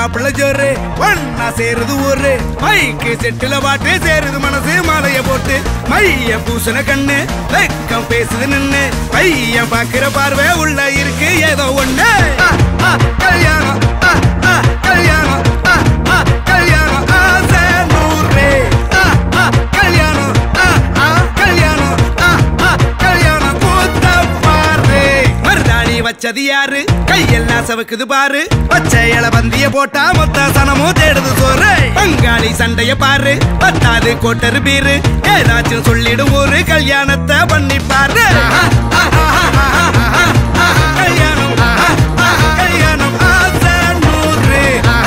மாப்பிள்ள ஜோரு ஒன்னா சேருது ஊரு மைக்கு செட்டுல பாட்டு சேருது மனசு மாலைய போட்டு மைய பூசன கண்ணு வெக்கம் பேசுது நின்னு பையன் பாக்குற பார்வை உள்ள இருக்கு ஏதோ ஒண்ணு கல்யாணம் கல்யாணம் கல்யாணம் ஆசை நூறு கல்யாணம் கல்யாணம் கல்யாணம் கூத்த பாரு மருதாணி வச்சது யாரு கையெல்லாம் சவக்குது பாரு பச்சை இல பந்திய போட்டா மொத்த சனமும் தேடுது சோறு பங்காளி சண்டைய பாரு பத்தாது கோட்டரு பீரு ஏதாச்சும் சொல்லிடும் ஒரு கல்யாணத்தை பண்ணி பாரு கல்யாணம் கல்யாணம் ஆசை நூறு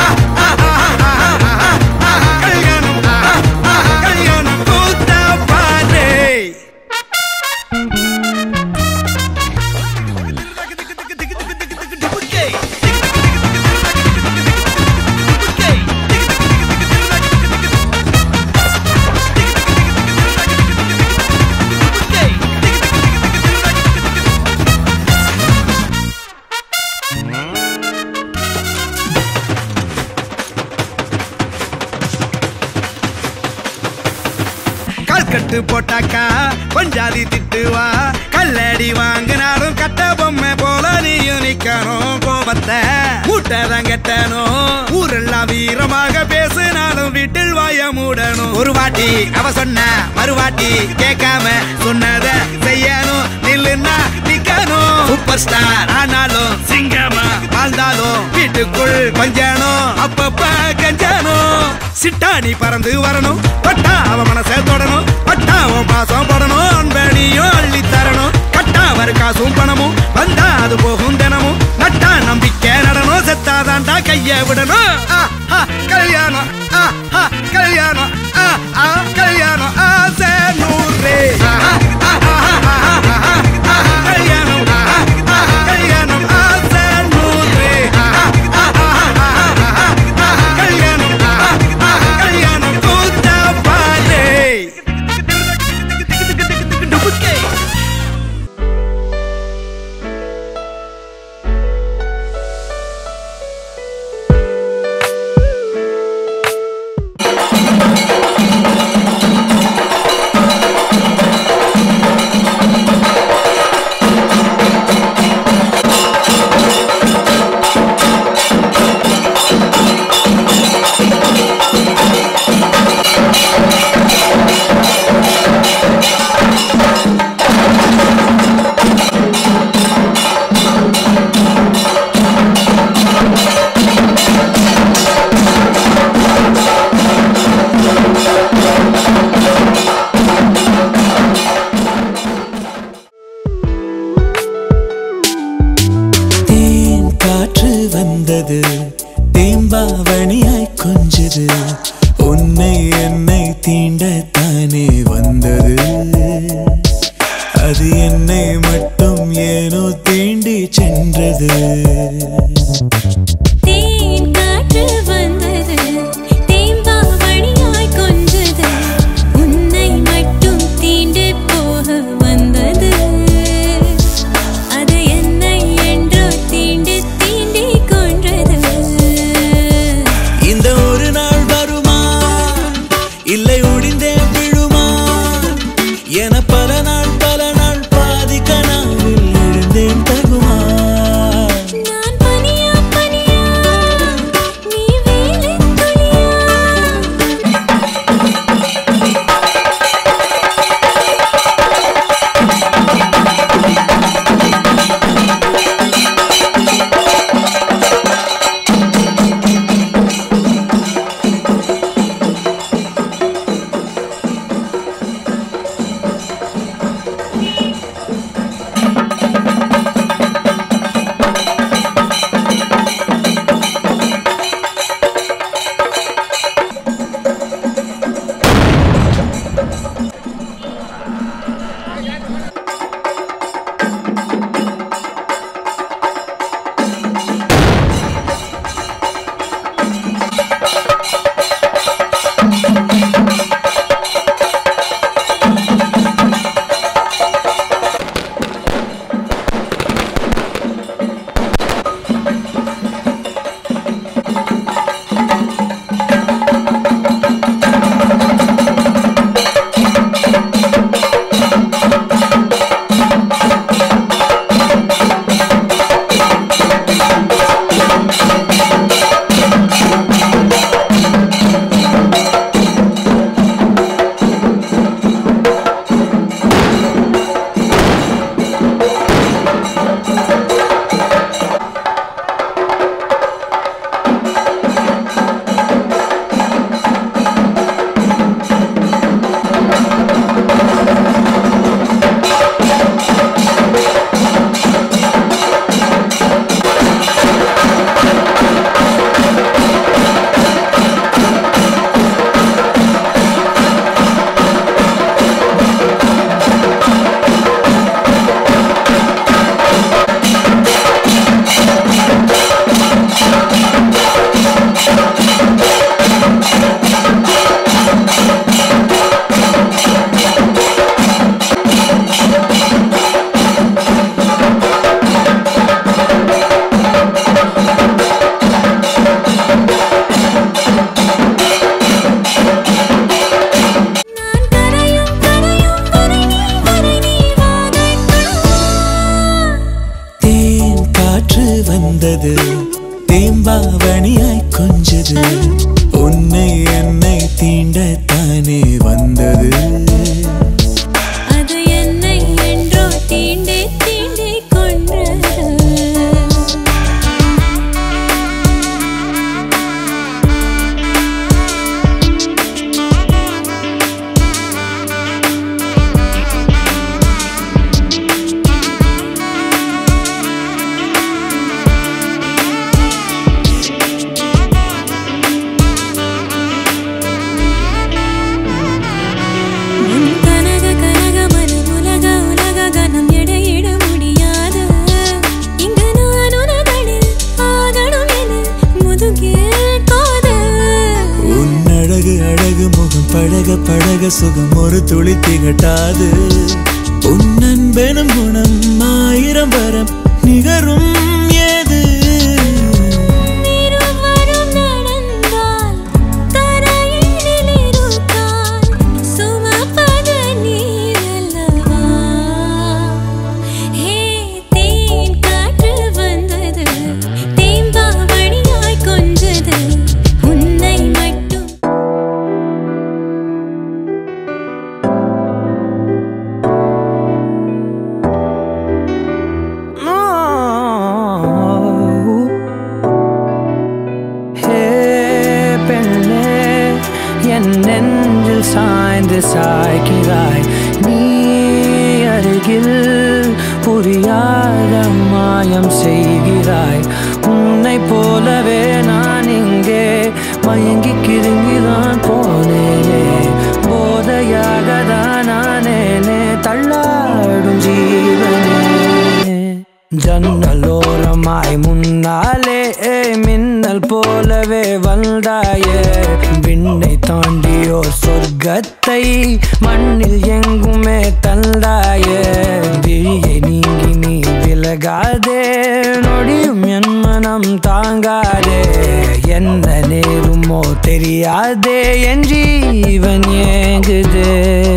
கல்யாணம் கல்யாணம் கூத்த பாரு கட்டு போட்டாக்கா பஞ்சாதி திட்டுவா கல்லடி வாங்கினாலும் கட்ட பொம்மை போல நீயும் நிக்கணும் கோபத்தை மூட்டதான் கட்டணும் ஊரெல்லாம் வீரமாக பேசினாலும் வீட்டில் வாய மூடணும் ஒரு வாட்டி அவ சொன்ன மறுவாட்டி கேட்காம சொன்னத செய்யணும் நில்லுன்னா நிக்கணும் சூப்பர் ஸ்டார் ஆனாலும் சிங்கமா வாழ்ந்தாலும் வீட்டுக்குள் பஞ்சணும் அப்பப்ப கஞ்சணும் சிட்டாணி பறந்து வரணும் பட்டா அவ மனசை தொடணும் பட்டா அவன் பாசம் படணும் அன்பனியும் அள்ளி தரணும் கட்டா வரு காசும் பணமும் வந்தா அது போகும் தினமும் நட்டா நம்பிக்கை நடணும் செத்தாதான்டா கைய விடணும் கல்யாணம் கல்யாணம் கல்யாணம் ஆசை நூறு கல்யாணம் கல்யாணம் ஆசை நூறு கல்யாணம் கல்யாணம் கூத்த பாரு தேம்பாவணியாய் கொஞ்சது உன்னை என்னை தீண்டத்தானே வந்தது அது என்னை மட்டும் ஏனோ தீண்டி சென்றது இல்லை உடிந்தே விழுமா என பல நாள் பாதி கனாவில் எழுந்தேன் தகுமா நான் பனியா பனியா நீ வேலை வந்தது தேம்பாவணியாய் கொஞ்சது உன்னை என்னை தீண்டத்தானே வந்தது அது என்னை என்றோ தீண்டே தீண்டே கொன்றது பழக பழக சுகம் ஒரு துளி திகட்டாது உன் அன்பெனும் குணம் ஆயிரம் வரம் நிகரும் ஏது சாய்ந்து சாய்கிறாய் நீ அருகில் புரியாத மாயம் செய்கிறாய் உன்னை போலவே நான் இங்கே மயங்கி கிருங்கிதான் போனேனே போதையாக தான் நானேனே தள்ளாடும் ஜீவனே ஜன்னலோரமாய் முன்னாலே மின்னல் போலவே வந்தாயே விண்ணை தாண்டியோ சொர்க்கத்தை மண்ணில் எங்குமே தந்தாயே விழியை நீங்கி நீ விலகாதே நொடியும் என் மனம் தாங்காதே என்ன நேருமோ தெரியாதே என் ஜீவன் ஏங்குதே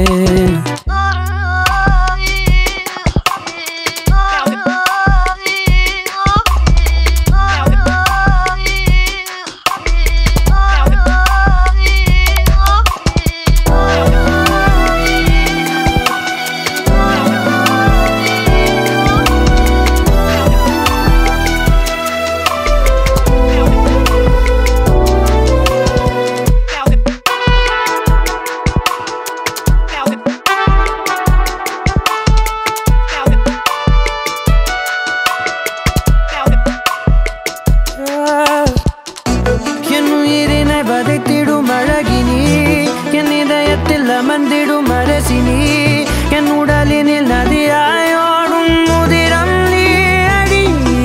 அமர்ந்திடும் அரசினி என் உடலினில் நதியாயோடும் முதிரம் நீ அடி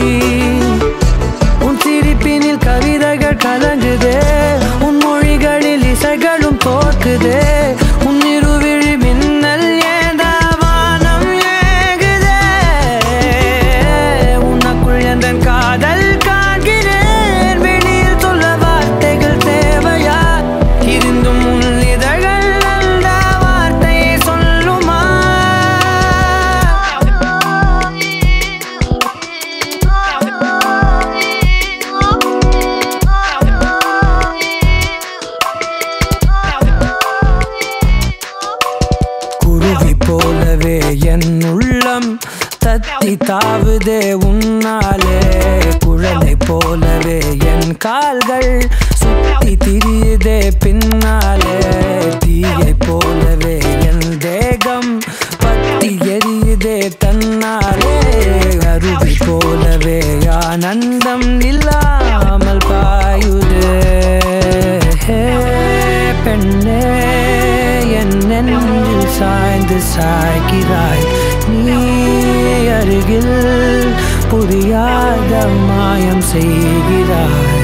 உன் சிரிப்பினில் கவிதைகள் கலங்குதே உன் மொழிகளில் இசைகளும் தோற்குதே உன் இருவிழி மின்னல் ஏதாவானம் ஏகுதே உனக்குள் எந்தன் காதல் காண்கிறேன் வெளியில் சொல்ல வார்த்தைகள் தேவையா இருந்தும் உன் இதழ்கள் போலவே என் உள்ளம் தத்தி தாவுதே உன்னாலே குழலை போலவே என் கால்கள் சுத்தி திரியுதே பின்னாலே தீயை போலவே என் தேகம் பத்தி எரியுதே தன்னாலே அருவி போலவே ஆனந்தம் இல்லாமல் பாயுதே பெண்ணே என் நெஞ்சில் சாய்ந்து சாய்கிறாய் நீ அருகில் புரியாத மாயம் செய்கிறாய்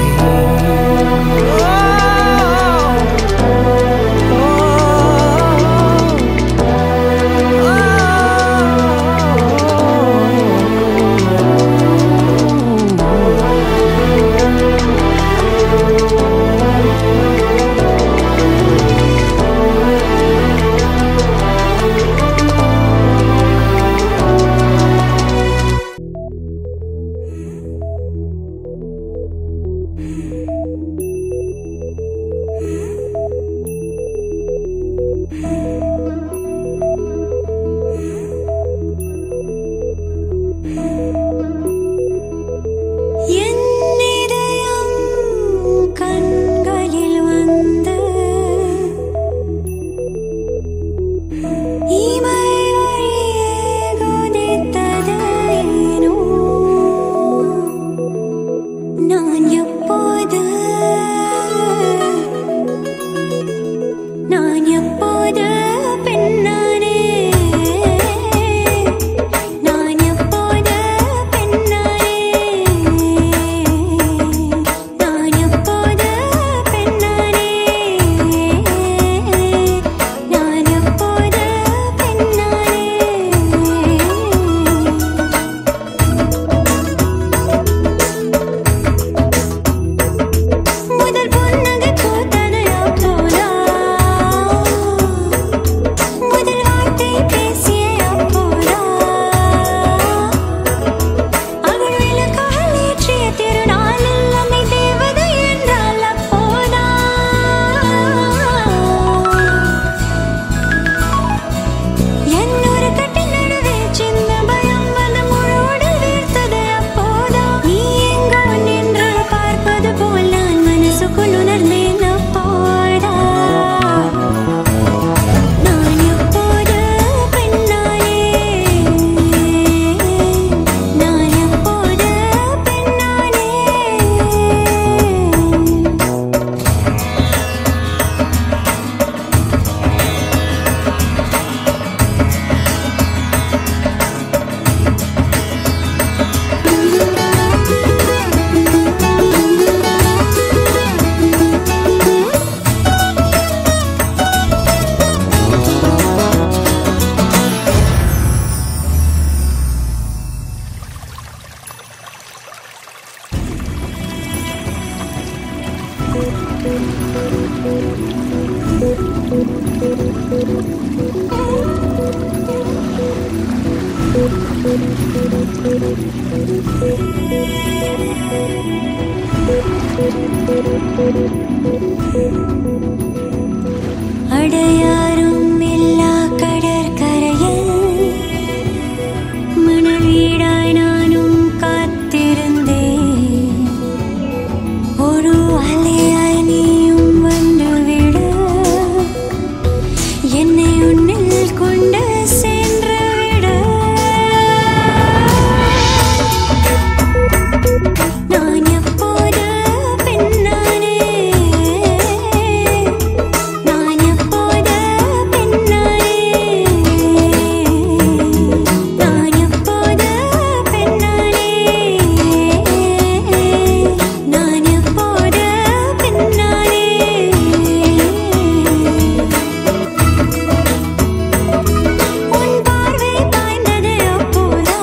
அடையாரும் எல்லா கடற்கரையில் மணல் வீடாய் நானும் காத்திருந்தேன். ஒரு அலையாய் நீயும் வந்துவிடு, என்னை உன்னில் கொண்டு சென்று விடு. நான் எப்போது பெண்ணானே, நான் எப்போது பெண்ணானே, நான் எப்போது பெண்ணானே, நான் எப்போது பெண்ணானே. உன் பார்வை பாய்ந்தது அப்போதா,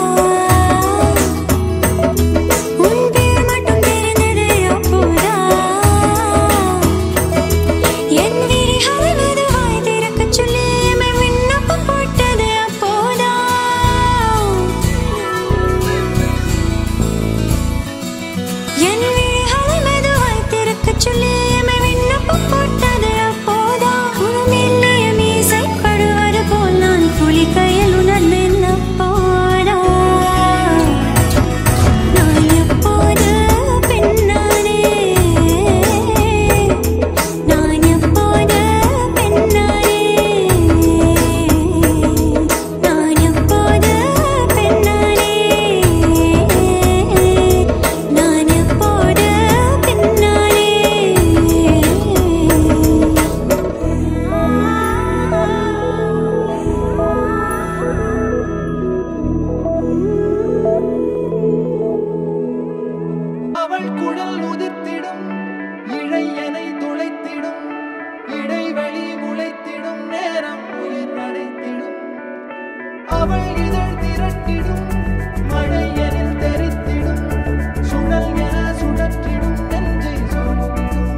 உன் பேர் மட்டும் தெரிந்தது அப்போதா. என் விழிகளை மெதுவாய் திறக்கச் சொல்லி எம்மை விண்ணப்பம் போட்டது அப்போதா. என் விழிகளை மெதுவாய் திறக்கச் சொல்லி எம்மை விண்ணப்பம் போட்டது அப்போதா. ஒரு மெல்லிய மீசைப்படுவது போல் நான் குளிக்கையில் உணர்ந்தேன் அப்போதா. நான் எப்போது பெண்ணானே, நான் எப்போது பெண்ணானே, நான் எப்போது பெண்ணானே, நான் எப்போது பெண்ணானே. அவள் குழல் உதிர்த்திடும், இழையனை துளைத்திடும், இடைவெளி முளைத்திடும், நேரம் உயிர் அடைத்திடும். அவள் இதழ் திரட்டிடும், மழையனில் தெரித்திடும், சுழல் என சுழற்றிடும், நெஞ்சை சுழற்றிடும்.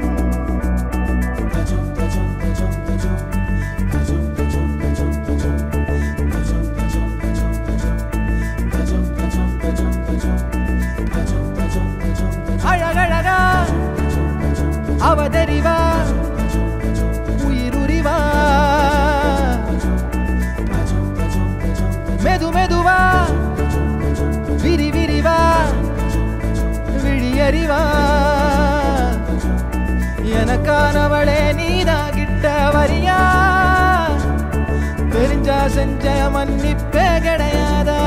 அழகழகா அவதறிவா, உயிருரிவா, மெது மெதுவா, விரி விரிவா, விழியறிவா. எனக்கானவளே நீதான் கிட்ட வரியா, தெரிஞ்ச செஞ்ச மன்னிப்பே கிடையாதா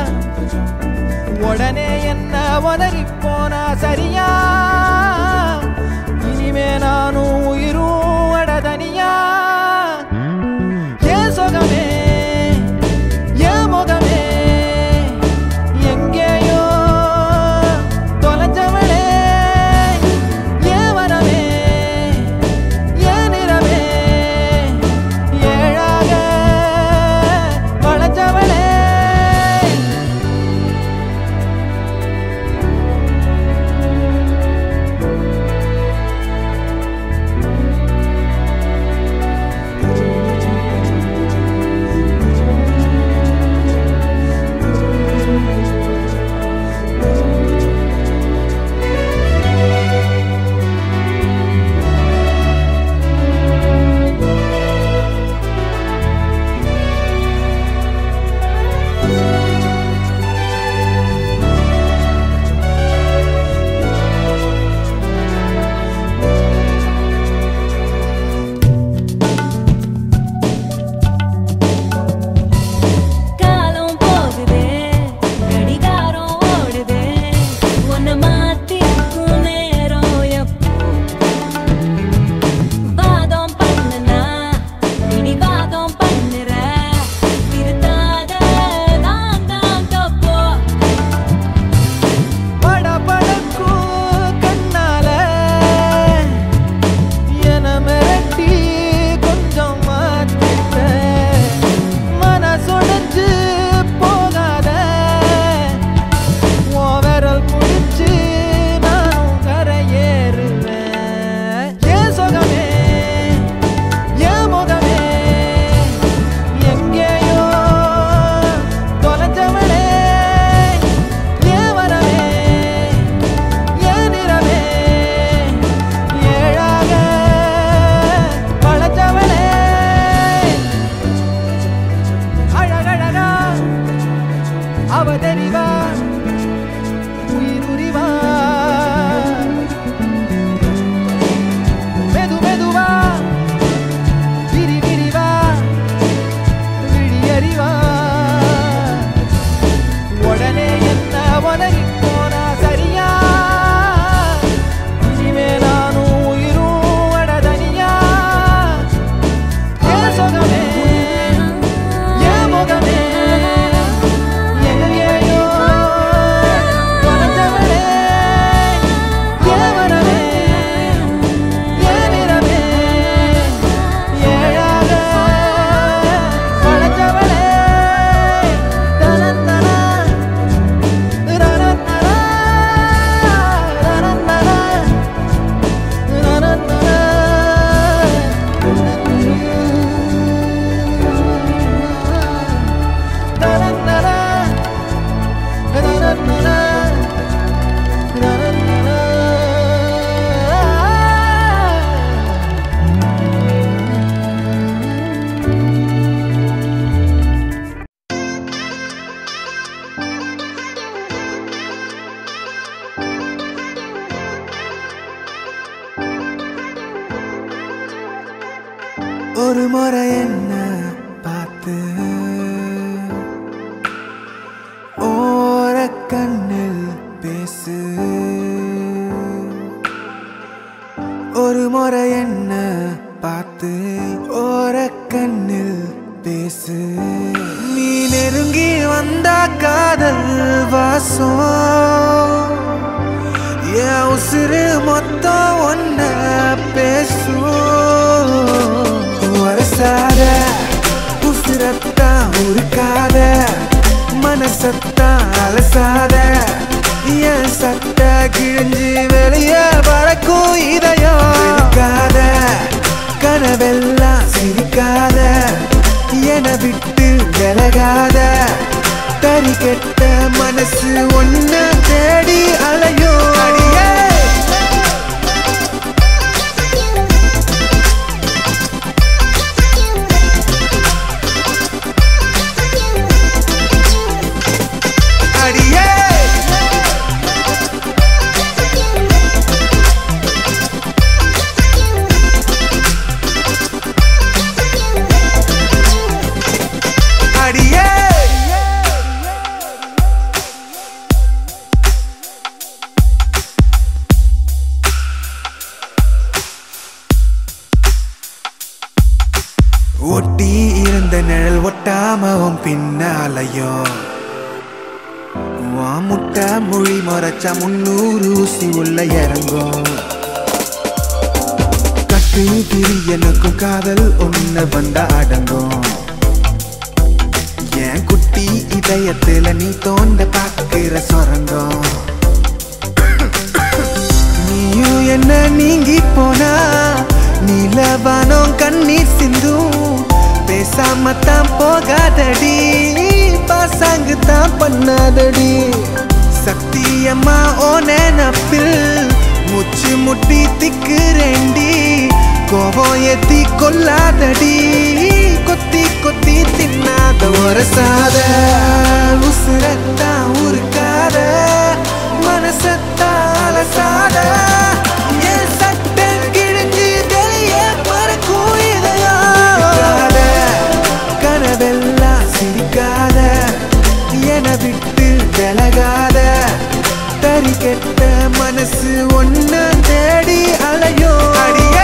உடனே என்ன உதறி போனா சரியா இனிமே நானும் உயிரும் அடதனியா ஏன் சுகமே ஏன் முகமே எங்கேயோ தொலைஞ்சவளே ஏன் வரவே ஏன் நிறமே ஏழாக வளைஞ்சவளே ஒரு முறை என்ன பார்த்து ஓர கண்ணில் பேசு ஒரு முறை என்ன பார்த்து ஓர கண்ணில் பேசு நீ நெருங்கி வந்தா காதல் வாசம் என் உசுறு மொத்தம் ஒன்ன பேசும் வரசாத உசுரத்தான் உருக்காத மனசத்தான் அலசாத என் சட்ட கிழிஞ்சு வெளியே பறக்கும் இதயம் இருக்காத கனவெல்லாம் சிரிக்காத என விட்டு விலகாத தறி கெட்ட மனசு ஒன்ன தேடி அலையும் அடியே அடியே ஒட்டி இருந்த நிழல் ஒட்டாமவும் பின்னாலையோ முட்டை மொழி மறைச்சா 300 ஊசி உள்ள இறங்கும் கட்டு திரி எனக்கும் காதல் ஒண்ணு வந்தா அடங்கும் என் குட்டி இதயத்துல நீ தோண்ட பாக்குற சொரங்கம் நீயும் என்ன நீங்கி போனா நீலவானம் கண்ணீர் சிந்தும் பேசாமத்தான் போகாதடி பாசாங்கு தான் பண்ணாதடி சத்தியம்மா ஓ நினப்பில் முச்சு முட்டி திக்குறேண்டி கோபம் ஏத்தி கொல்லாதடி கொத்தி கொத்தி தின்னாத ஒரு சாத உசுரத்தான் உருக்காத மனசத்தான் அலசாத என் சட்டை கிழிஞ்சு வெளியே பறக்கும் இதயம் கனவெல்லாம் சிரிக்காத என விட்டு விலகாத தறி கெட்ட மனசு ஒன்னு தேடி அலையோ அடியே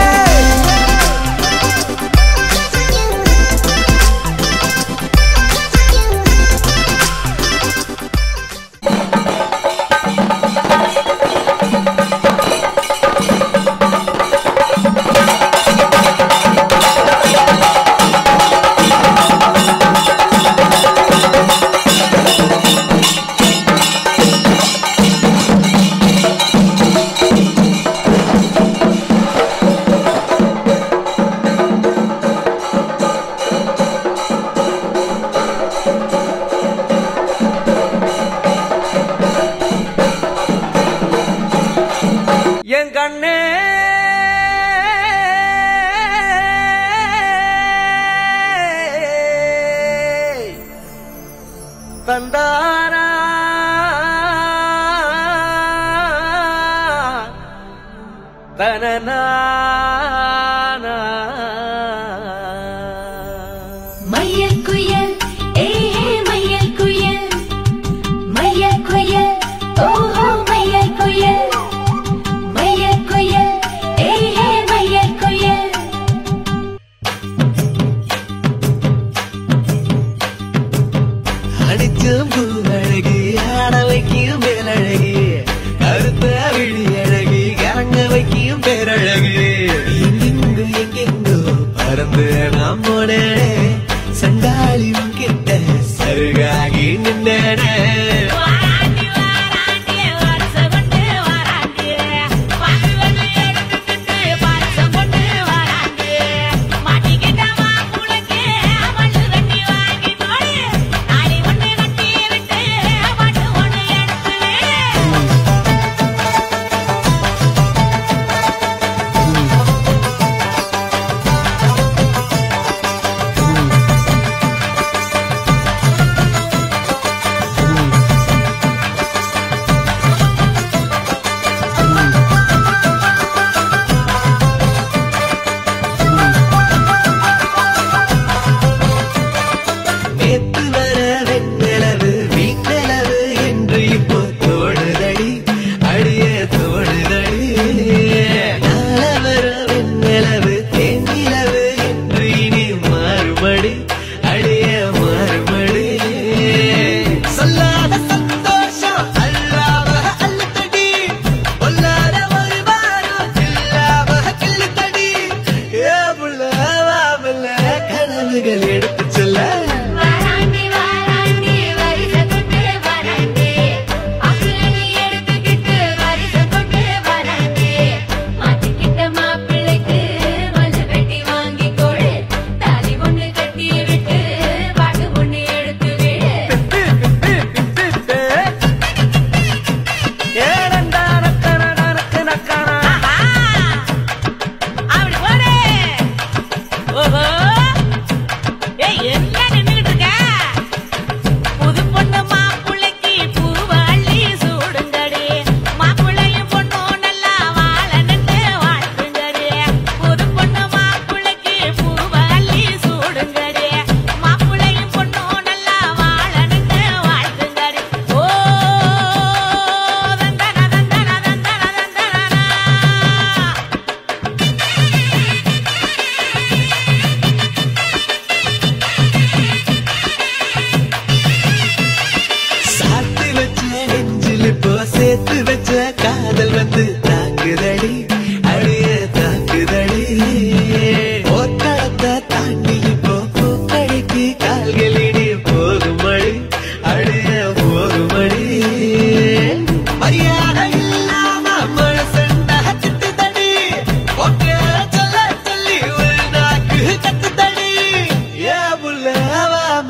தந்தாரா தனனா மையல் குயில் ஏஹே மையல் குயில் மையல் குயில் ஓஹோ மையல் குயில் ஏஹே மையல் குயில் அடிக்கும் பூவழகி ஆட வைக்கும் மேலழகி கருத்த விழி அழகி கரங்க வைக்கும் பேரழகி எங்கெங்கு எங்கெங்கோ பறந்து நாம் போனே சண்டாளி கிட்ட சருகாகி நின்றே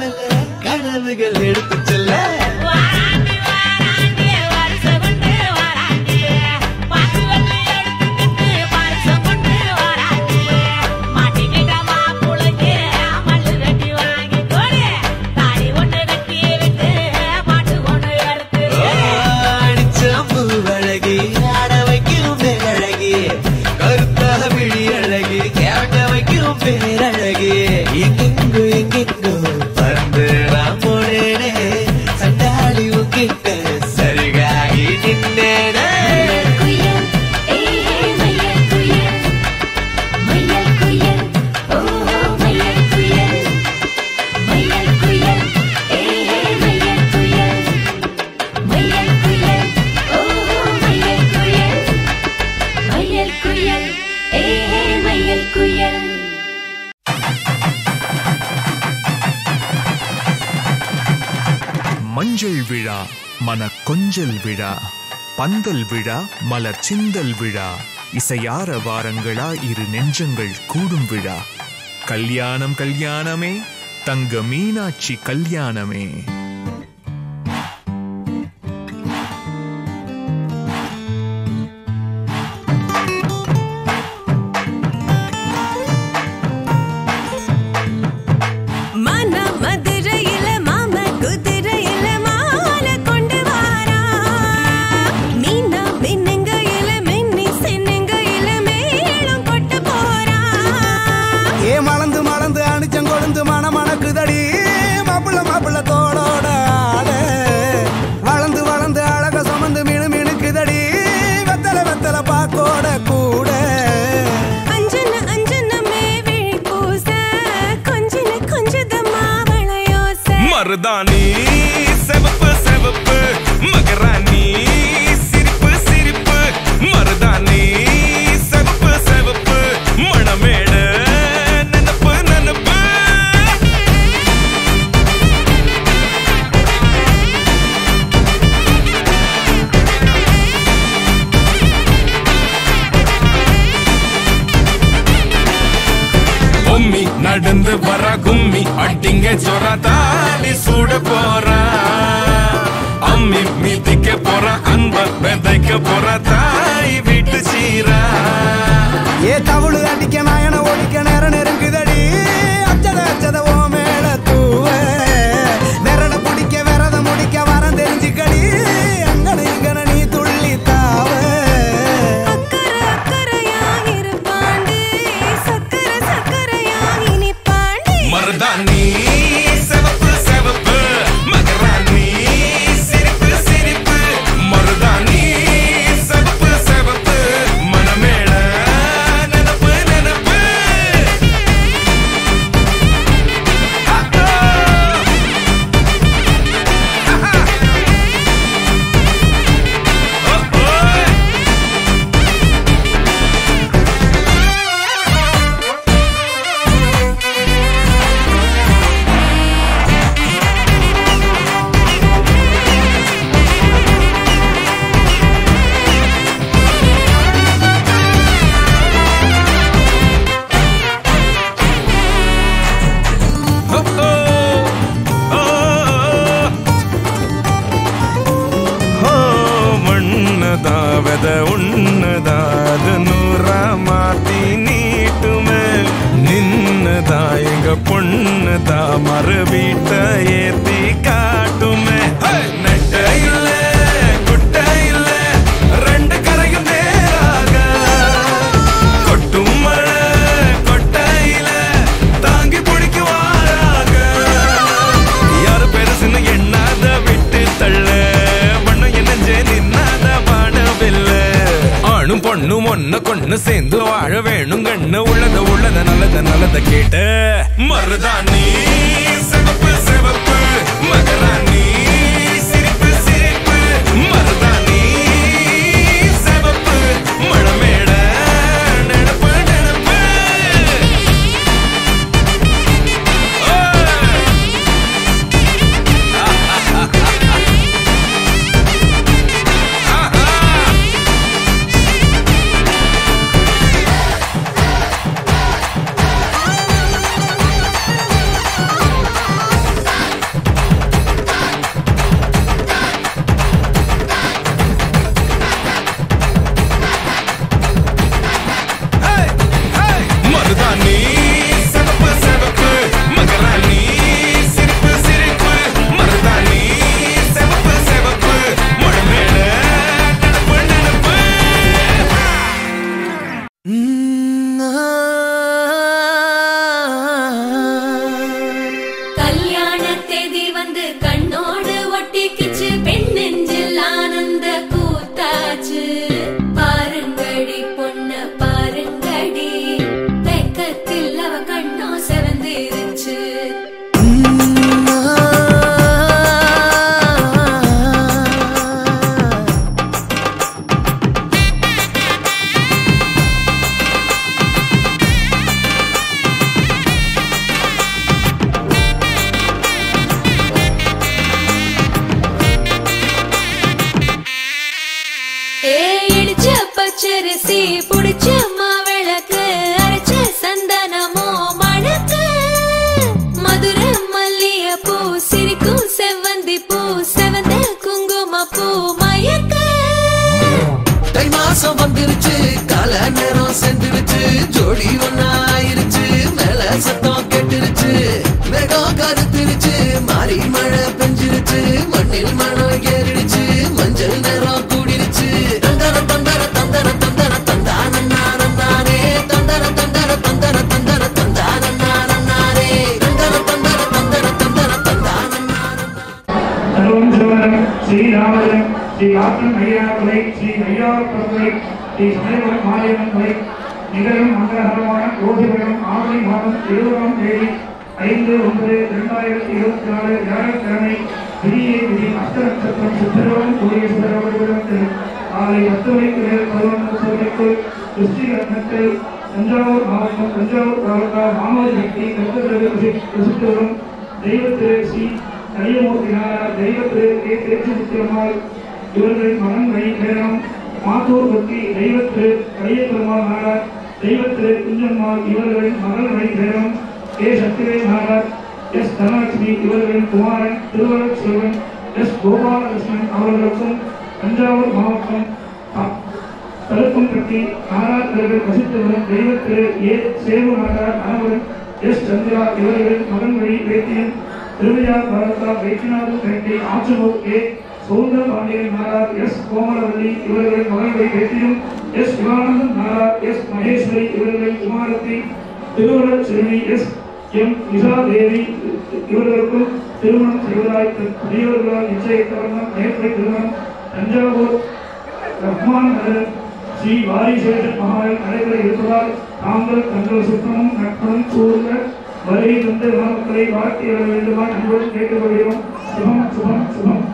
மெல்ல கனவுகள் எடுத்து செல்ல பேரழகே எங்கெங்கோ எங்கெங்கோ பறந்து நான் போனேனே சண்டாளி உங்கிட்ட சரிகாகி நின்னேனே மஞ்சள் விழா மன கொஞ்சல் விழா பந்தல் விழா மலர் சிந்தல் விழா இசையார வாரங்களா இரு நெஞ்சங்கள் கூடும் விழா கல்யாணம் கல்யாணமே தங்க மீனாட்சி கல்யாணமே மருதாணி செவப்பு செவப்பு மகராணி சிரிப்பு சிரிப்பு மருதாணி செவப்பு செவப்பு மணமேடு நனப்பு நனப்பு பொம்மி நடந்து வர கும்மி அட்டிங்க சொரதா சூட போறா அம்மி மீதிக்க போற அன்ப விதைக்க போற தாய் வீட்டு சீரா ஏ தவுளு அடிக்க நாயன ஒடிக்க நேரம் நெருங்குதடி அச்சத அச்சத ஓ மேல தூவ விரட பிடிக்க விரத முடிக்க வரம் தெரிஞ்சுக்கடி அங்கன இங்கன நீ துள்ளி தாவ மருதாணி உன்னதாது நூறா மாத்தி நீட்டுமே நின்னதா எங்க பொண்ணுதா மறு வீட்ட ஏத்தி காட்டுமே நெட்ட இல்ல குட்ட இல்ல ரெண்டு கரையும் நேராக கொட்டும் மழை கொட்டையில தாங்கி பிடிக்குவாராக யாரு பெருசுன்னு எண்ணாத விட்டு தள்ள ஆணும் பொண்ணும் ஒன்ன கொண்டு சேர்ந்து வாழ வேணும் கண்ணு உள்ளத உள்ளத நல்லத நல்லத கேட்ட மருதாணி சிவப்பு சிவப்பு மகராணி சிரிப்பு சிரிப்பு மருதாணி சிவப்பு மழமேட நெனப்பு நெனப்பு மாசம் வந்துருச்சு கால நேரம் சென்றுருச்சு ஜோடி ஒன்னா ஆயிருச்சு மேல சத்தம் கேட்டுருச்சு மேகம் கருத்துருச்சு மாறி மழை பெஞ்சிருச்சு மண்ணில் மனம் ஏறிடுச்சு மஞ்சள் நேரம் கூடிருச்சு தந்தர தந்தர தந்தர தந்தர தந்தானே தந்தர தந்தர தந்தர தந்தர தந்தானே தந்தர தந்தர தந்தர தந்தர தந்தானே சர்வம் சிவனம் ஸ்ரீ ராமஜம் ஸ்ரீ ஆத்தன் ஐயாவை ஸ்ரீ ஐயாவை ஸ்ரீ சமயபுரம் மாரியம்மன் நிகழும் மங்களகரமான கோதிபுரம் ஆவணி மாதம் 20ஆம் தேதி 5/9/2024 வியாழக்கிழமை விதியை விதி அஷ்ட நட்சத்திரம் சித்திரவன் கூடிய சுந்தரவர்களுக்கு காலை 10 மணிக்கு மேல் 11 மணிக்குள் திருஷ்டி ரத்னத்தில் தஞ்சாவூர் மாவட்டம் தஞ்சாவூர் தாலுகா மாமல்லி பிரசித்தி வரும் தெய்வத்திரு ஸ்ரீ கலியமூர்த்தினார் தெய்வத்திரு கே தேர்ச்சிமுத்தியம்மாள் இவர்களின் மகன் வைகேரம் மாத்தூர் பக்தி தெய்வத்திரு கலியபெருமாள் நாடார் தெய்வத்திரு குஞ்சம்மாள் இவர்களின் மகள் வைகேரம் கே சக்திவேல் நாடார் எஸ் தனலட்சுமி இவர்களின் குமாரன் திருவள்ளுவர் செல்வன் எஸ் கோபாலகிருஷ்ணன் அவர்களுக்கும் தஞ்சாவூர் மாவட்டம் தலுக்கும்பட்டி நாடார் இவர்கள் வசித்து வரும் தெய்வத்திரு ஏ சேவு நாடார் அனவரன் எஸ் சந்திரா இவர்களின் மகன் வழி பேத்தியன் திருவையார் பாரதா வைத்தியநாதன் பேட்டை ஆச்சனூர் ஏ சௌந்தர பாண்டியன் நாடார் எஸ் கோமலவல்லி இவர்களின் மகன்களை பேத்தியும் எஸ் சிவானந்தன் நாடார் எஸ் மகேஸ்வரி இவர்களின் குமாரத்தி திருவள்ளுவர் செல்வி எஸ் எம் நிஷா தேவி இவர்களுக்கும் திருமணம் செய்வதாய் பெரியவர்களால் நிச்சயித்தவர்கள் நேற்றை திருமணம் தஞ்சாவூர் ரஹ்மான் நகர் ஸ்ரீ வாரிசேஷன் மகால் நடைபெற இருப்பதால் தாங்கள் தங்கள் சுத்தமும் நட்புடன் கூர்ந்த வரை தந்த மக்களை வாழ்த்தி வர வேண்டுமா அன்புடன் கேட்டுக்கொள்கிறோம். சுபம் சுபம் சுபம்.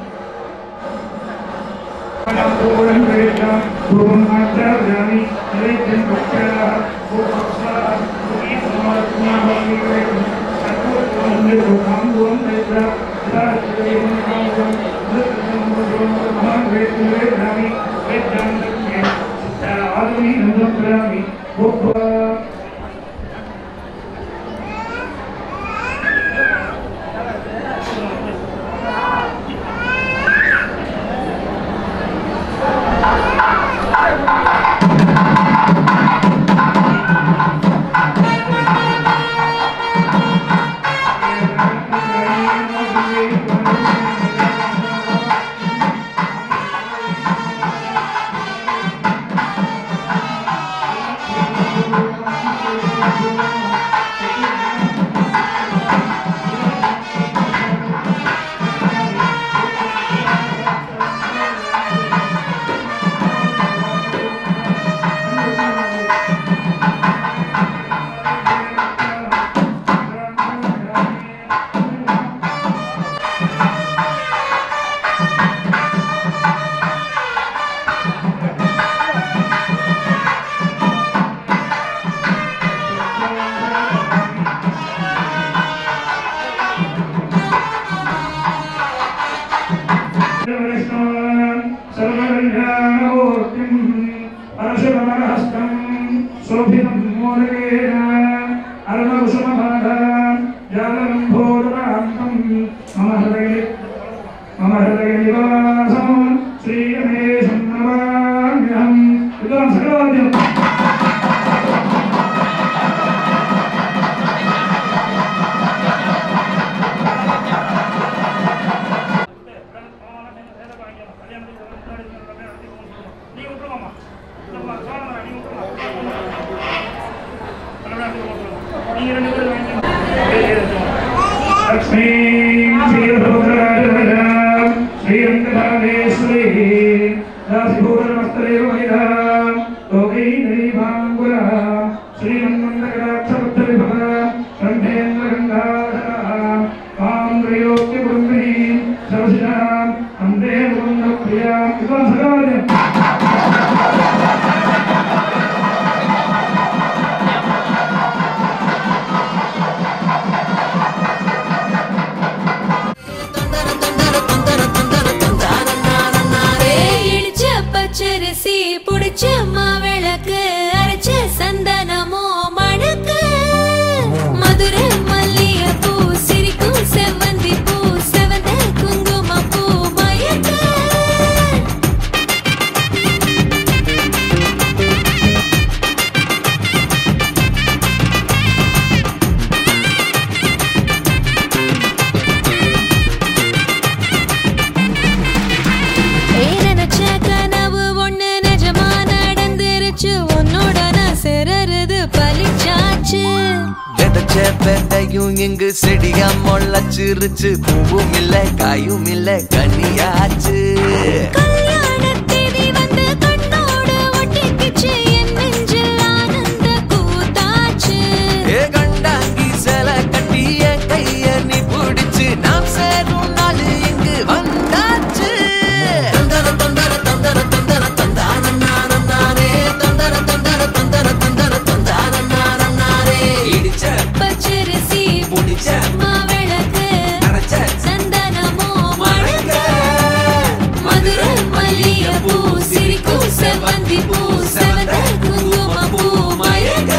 பூத்தாச்சு. விதைச்ச விதையும் இங்கு செடியா முளைச்சிருச்சு. பூவும் இல்ல காயும் இல்ல கனியாச்சு. கல்யாண தேதி வந்து கண்ணோடு ஒட்டிக்கிச்சு. என் நெஞ்சில் ஆனந்த கூத்தாச்சு. ஏ கண்டாங்கி சில கட்டி என் கைய நீ பிடிச்சு நாம் சேரும் நாள் இங்கு வந்தாச்சு. தந்தர தந்தர தந்தர தந்தர தந்தான நானம் நானே. தந்தர தந்தர தந்தர தந்தர தந்தான நானம் நானே. இடிச்ச பச்சரிசி முடிச்ச மாவிளக்கு அரைச்ச சந்தனமோ மணக்க. மதுரை மல்லிகைப்பூ சிரிக்கும் செவ்வந்தி பூ செவந்த குங்குமப்பூ மயக்க.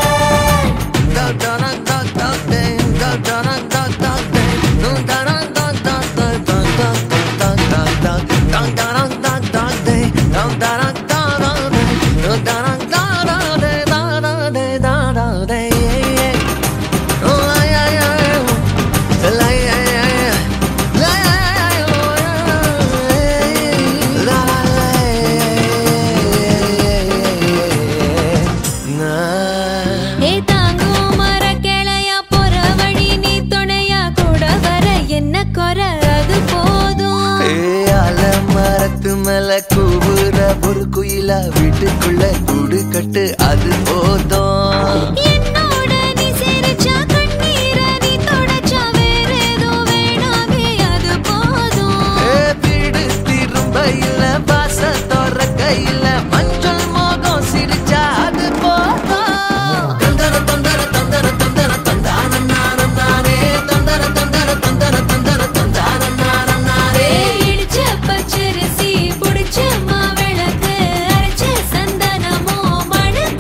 ஏ தாங்கும் மரக்கிளையா போற வழி நீ துணையா கூட வர என்ன குறை அது போதும். மரத்து மேல கூவுற ஒரு குயிலா வீட்டுக்குள்ள கூடு கட்டு அது போதும். என்னோட நீ சிரிச்சா கண்ணீர நீ தொடச்சா வேற ஏதோ வேணாமே அது போதும். வீடு திரும்ப இல்ல பாச தோற கையில மஞ்சள் மோகம் சிரிச்சா அது போதும். தந்தர தந்தர தந்தர தந்தர தந்தான நானம் நானே. தந்தர தந்தர தந்தர தந்தர தந்தான நானம் நானே. இடிச்ச பச்சரிசி புடிச்ச மாவிளக்கு அரைச்ச சந்தனமோ மணக்க.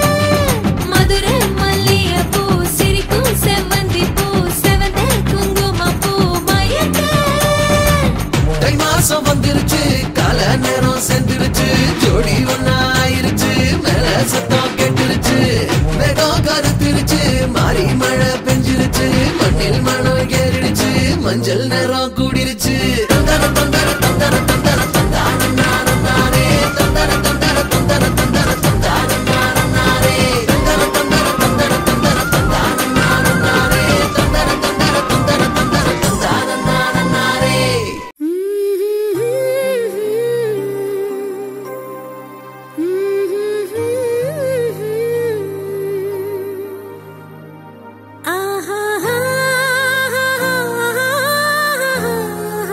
மதுரை மல்லிகைப்பூ சிரிக்கும் செவ்வந்தி பூ செவந்த குங்குமப்பூ மயக்க. தை மாசம் வந்துருச்சு கால நேரம் சென்றுருச்சு. ஜோடி ஒன்னாயிருச்சு மேல சத்தம் கேட்டுருச்சு. மேகம் கருத்திருச்சு மாறி மழை பெஞ்சிருச்சு. மண்ணில் மணம் ஏறிடுச்சு மஞ்சள் நேரம் கூடிருச்சு. தந்தர தந்தர தந்தர தந்தர தந்தான நானம் நானே. தந்தர தந்தர தந்தர தந்தர தந்தான நானம் நானே. தந்தர தந்தர தந்தர தந்தர தந்தான நானம் நானே. தந்தர தந்தர தந்தர தந்தர தந்தான நானம் நானே. ஆஹா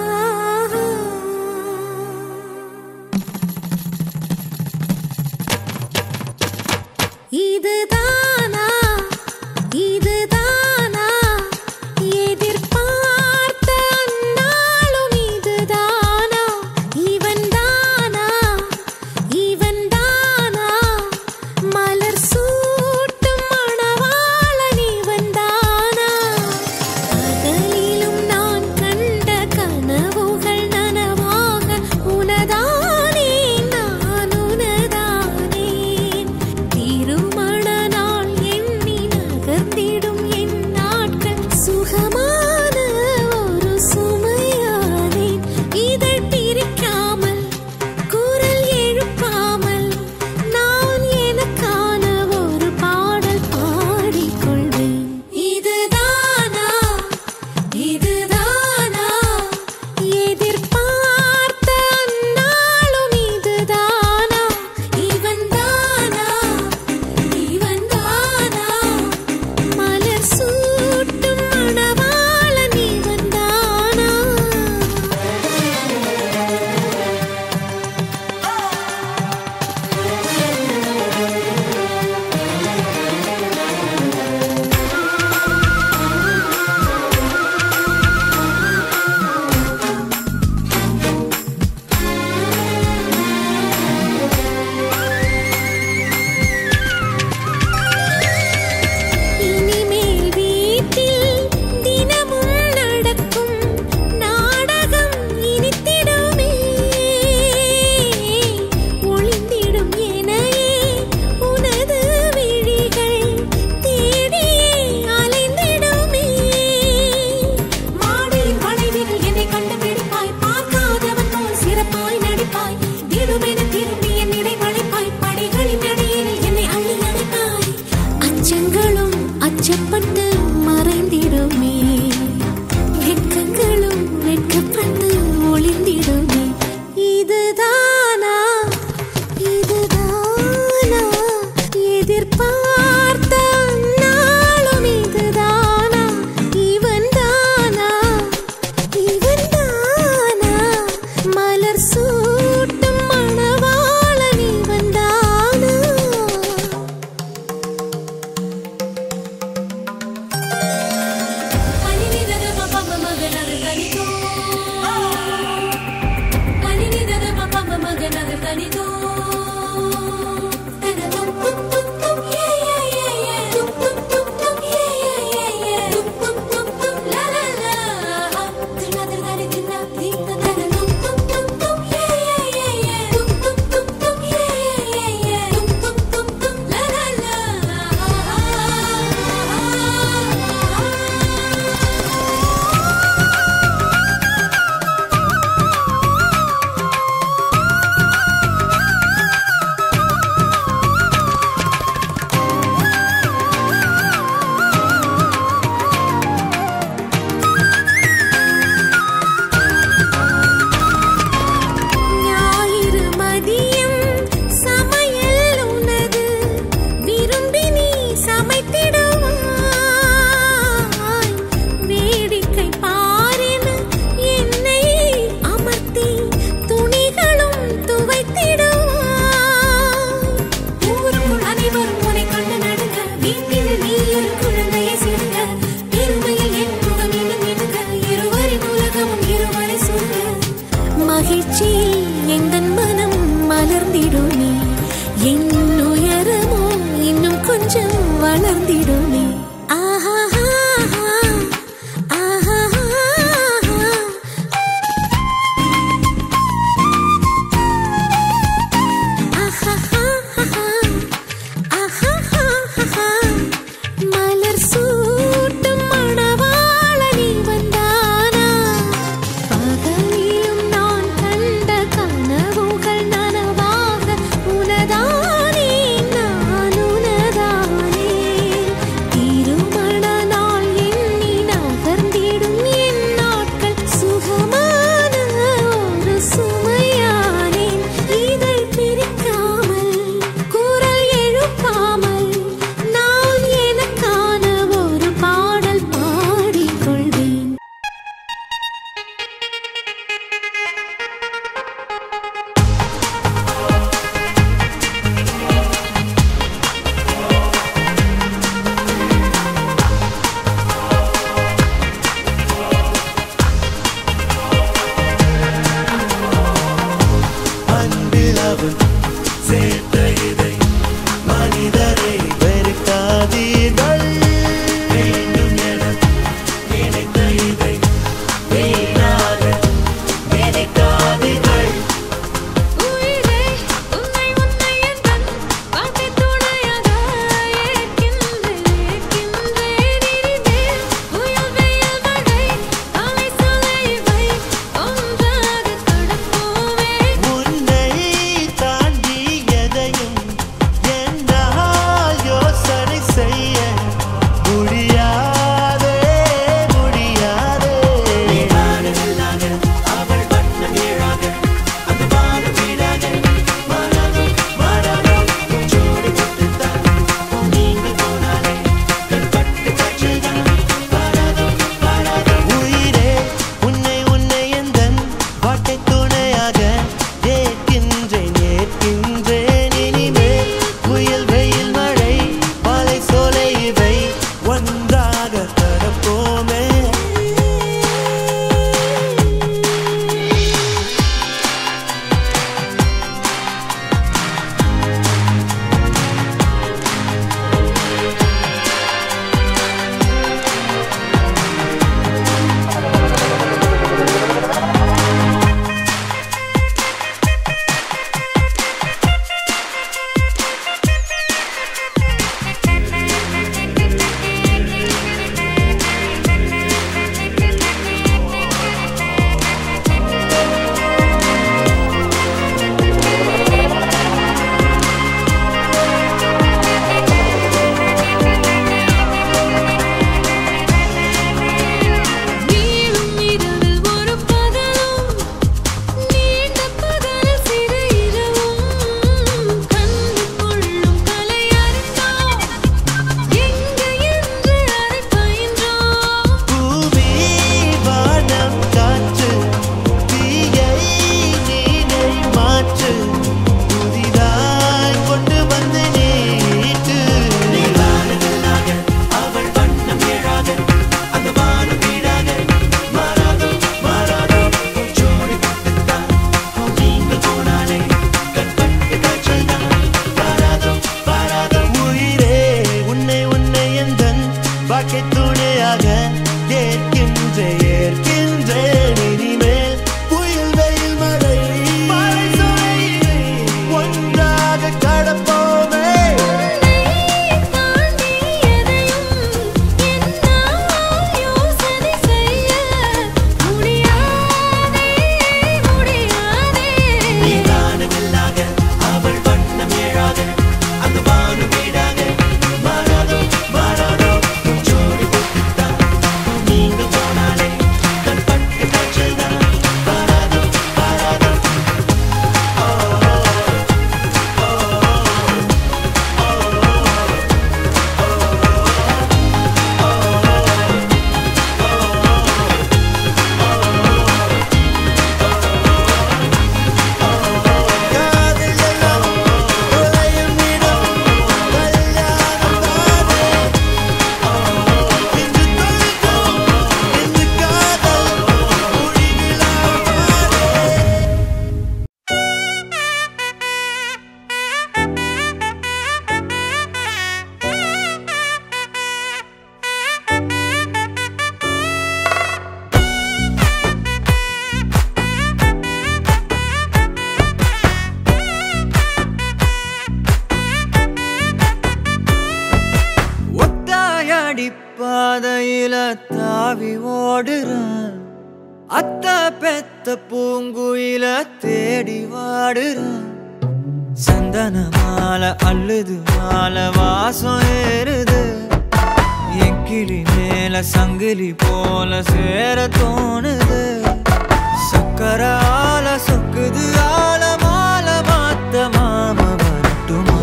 தாவி ஓடுறேன் அத்த பெத்த பூங்குயில தேடி வாடுறேன் சந்தன மாலை அள்ளுது மாலை வாசம் ஏறுது என் கிளி மேல சங்கிலி போல சேர தோணுது சக்கர ஆல சொக்குது ஆல மால மாத்த மாம வரட்டுமா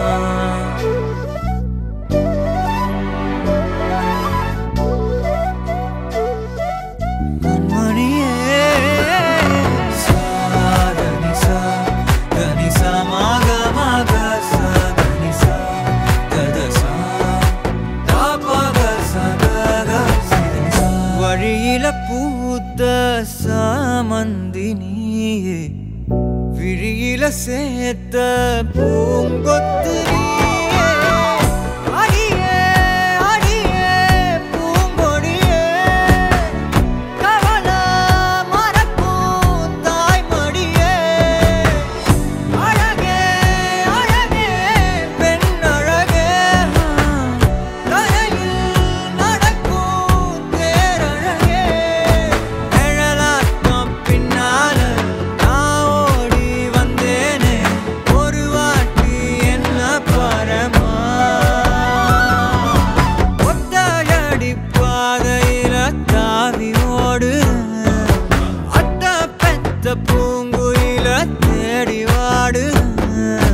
கண்மணியே சாதனிசா கனிசா மாக மாக சாதனிசா கதசா தாபக சகக சிதனிசா வழியில பூத்த சாமந்தி நீயே விழியில சேர்த்த பூங்கொத்து நீயே அடியே அடியே பூங்கொடியே கவல மறக்கும் தாய்மடியே அழகே அழகே பெண் அழகே கரையில் நடக்கும் தேரழகே நிழலாட்டம் பின்னால நான் ஓடி வந்தேனே ஒரு வாட்டி என்ன பரமா ஒத்தடி பாதையில தாவி ஓடுறேன் அத்த பெத்த பூங்குயில தேடி வாடுறேன்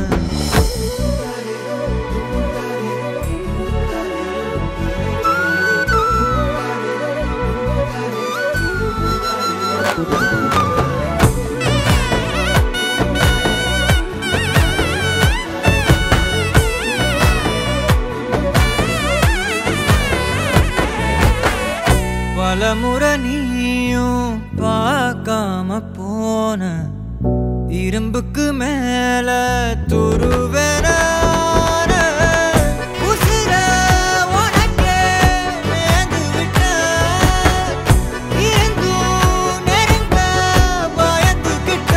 பலமுறை நீயும் பார்க்காம போன இரும்புக்கு மேல துருவென உசிர உனக்கே நேர்ந்து விட்ட இருந்தும் நெருங்க பயந்துகிட்ட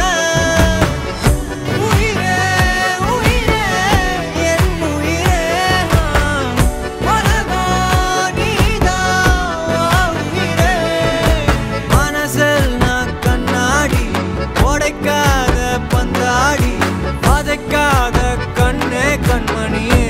உயிரே உயிரே என் உயிரே உலகா நீதான் உயிரே மனசில் நான் கண்ணாடி உடைக்காத பந்தாடி வதைக்காத கண்ணே கண்மணியே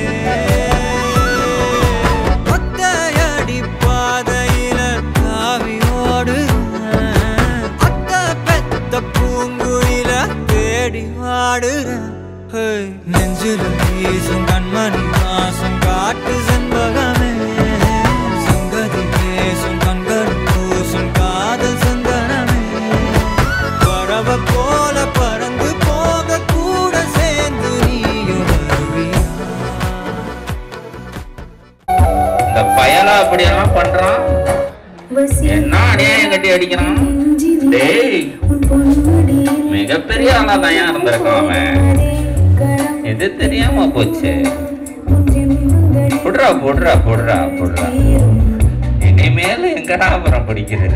ஒத்தையடி பாதையில தாவி ஓடுறேன் அத்த பெத்த பூங்குயில தேடி வாடுறேன் நெஞ்சில வீசும் கண்மணி வாசம் காட்டு செண்பகமே சங்கதி பேசும் கண்கள் பூசும் காதல் சந்தனமே பறவ போல பறந்து போக கூட சேர்ந்து நீயும் வருவியா இந்த பயலா அப்படியெல்லாம் பண்றான் என்ன அநியாயம் கட்டி அடிக்கிறான் டேய் மிகப்பெரிய ஆளா தான் இருந்திருக்கான் அவன் இது தெரியாம போச்சு புடுறா புடுறா புடுறா புடுறா இனிமேல எங்கடா அப்புறம் படிக்கிறது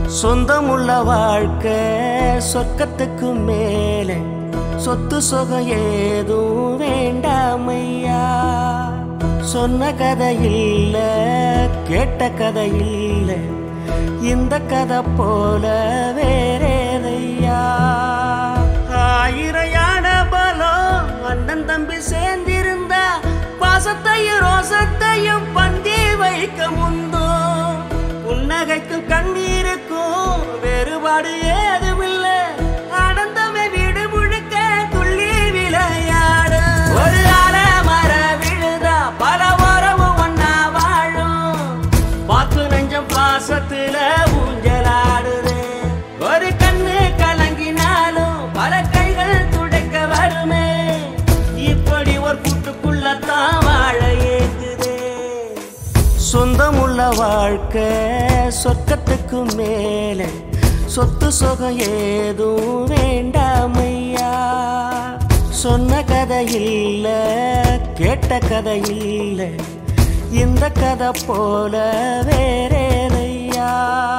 சொந்தமுள்ள வாழ்க்கை சொர்க்கத்துக்கு மேலே சொத்து சொகம் ஏதும் வேண்டாமையா. சொன்ன கதை இல்ல கேட்ட கதை இல்ல இந்த கதை போல வேறேதையா. ஆயிரம் யானை பலம் அண்ணன் தம்பி சேர்ந்திருந்தா பாசத்தையும் ரோசத்தையும் பந்தி வைக்க முந்தோ. புன்னகைக்கும் கண்ணீருக்கும் வேறுபாடு ஏதுமில்லை. ஆனந்தமே வீடு முழுக்க துள்ளி விளையாடு. ஒரு மர விழுதா பல உறவும் ஒன்னா வாழும். வாக்கு நெஞ்சம் பாசத்துல ஊஞ்சலாடுது. ஒரு கண்ணு கலங்கினாலும் பல கைகள் துடைக்க வருமே. இப்படி ஒரு கூட்டுக்குள்ளத்தான் வாழ ஏங்குதே. சொந்தமுள்ள வாழ்க்கை சொர்க்கத்துக்கு மேலே சொத்து சொகம் ஏதும் வேண்டாமையா. சொன்ன கதை இல்ல கேட்ட கதை இல்ல இந்த கதை போல வேறேதையா.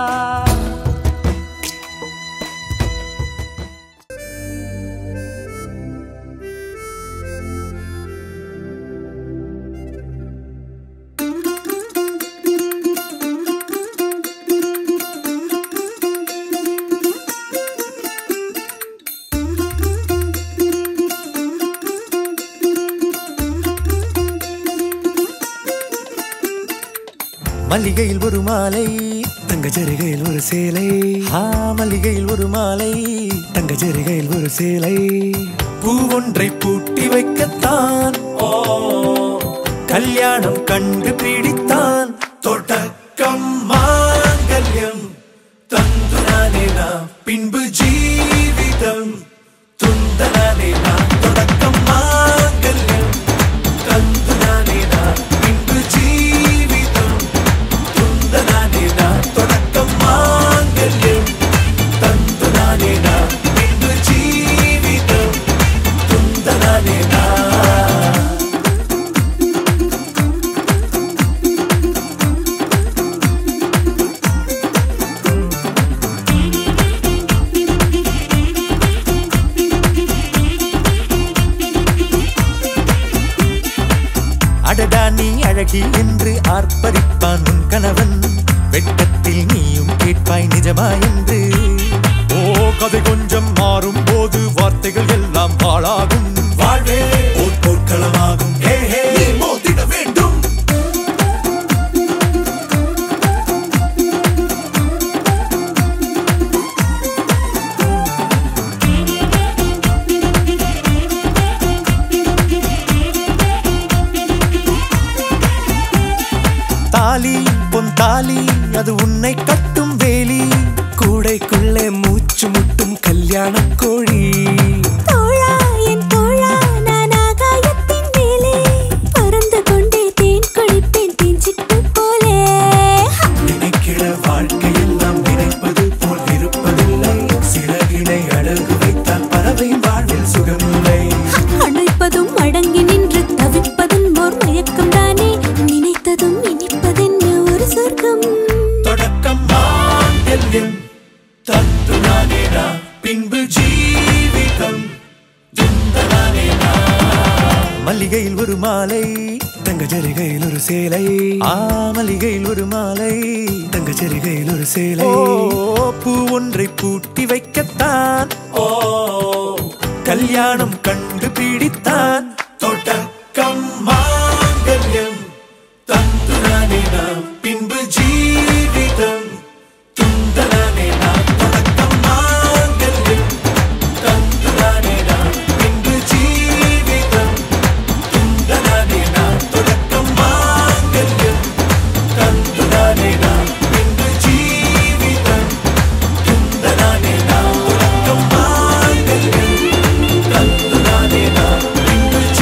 மல்லிகையில் ஒரு மாலை தங்க ஜரிகையில் ஒரு சேலை. மல்லிகையில் ஒரு மாலை தங்க ஜரிகையில் ஒரு சேலை. பூ ஒன்றை பூட்டி வைக்கத்தான் கல்யாணம் கண்டு பிடித்தான். தொடக்கம் மாங்கல்யம் தந்துனானே நாம் பின்பு ஜீவிதம் துந்தனானே நாம். தொடக்கம் மாங்கல்யம் தந்துனானே நாம் பின்பு ஜீவிதம் துந்தனானே நாம். தொடக்கம் மாங்கல்யம் தந்துனானே நாம் பின்பு ஜீவிதம் துந்தனானே நாம். அடடா நீ அழகி என்று ஆர்ப்பரிப்பான் உன் கணவன். வெட்கத்தில் நீயும் கேட்பாய் நிஜமா என்று. கதை கொஞ்சம் மாறும் போது வார்த்தைகள் எல்லாம் பாழாகும். வாழ்வே ஒரு போர்க்களமாகும். நீ மோதிட வேண்டும். தாலி பொன் தாலி அது உன்னை கட்டும் வேலி. கூடைக்குள்ளே மூச்சு முட்டும் கல்யாண கோழி. தோழா என் தோழா நான் ஆகாயத்தின் மேலே பறந்து கொண்டே தேன் குடிப்பேன் தேஞ்சிட்டு போலே. நினைக்கிற வாழ்க்கையெல்லாம் நினைப்பது போல் இருப்பதில்லை. சிறகினை அழகு வைத்தால் பறவை வாழ்வில் சுகமில்லை. அணைப்பதும் அடங்கி நின்று தவிப்பதும் ஓர் மயக்கம் தானே. நினைத்ததும் இனிப்பதென்ன ஒரு சொர்க்கம். தொடக்கம் மாங்கல்யம் தந்துனானே நாம் பின்பு ஜீவிதம் துந்தனானே நாம். மல்லிகையில் ஒரு மாலை தங்க ஜரிகையில் ஒரு சேலை. மல்லிகையில் ஒரு மாலை தங்க ஜரிகையில் ஒரு சேலை. பூ ஒன்றை பூட்டி வைக்கத்தான் கல்யாணம் கண்டு பிடித்தான். தொடக்கம் மாங்கல்யம் தந்துனானே நாம் பின்பு ஜீவிதம் துந்தனானே நாம். தொடக்கம் மாங்கல்யம் தந்துனானே நாம் பின்பு ஜீவிதம் துந்தனானே நாம். தொடக்கம் மாங்கல்யம் தந்துனானே நாம் பின்பு ஜீவிதம் துந்தனானே நாம். தொடக்கம் மாங்கல்யம் தந்துனானே நாம் பின்பு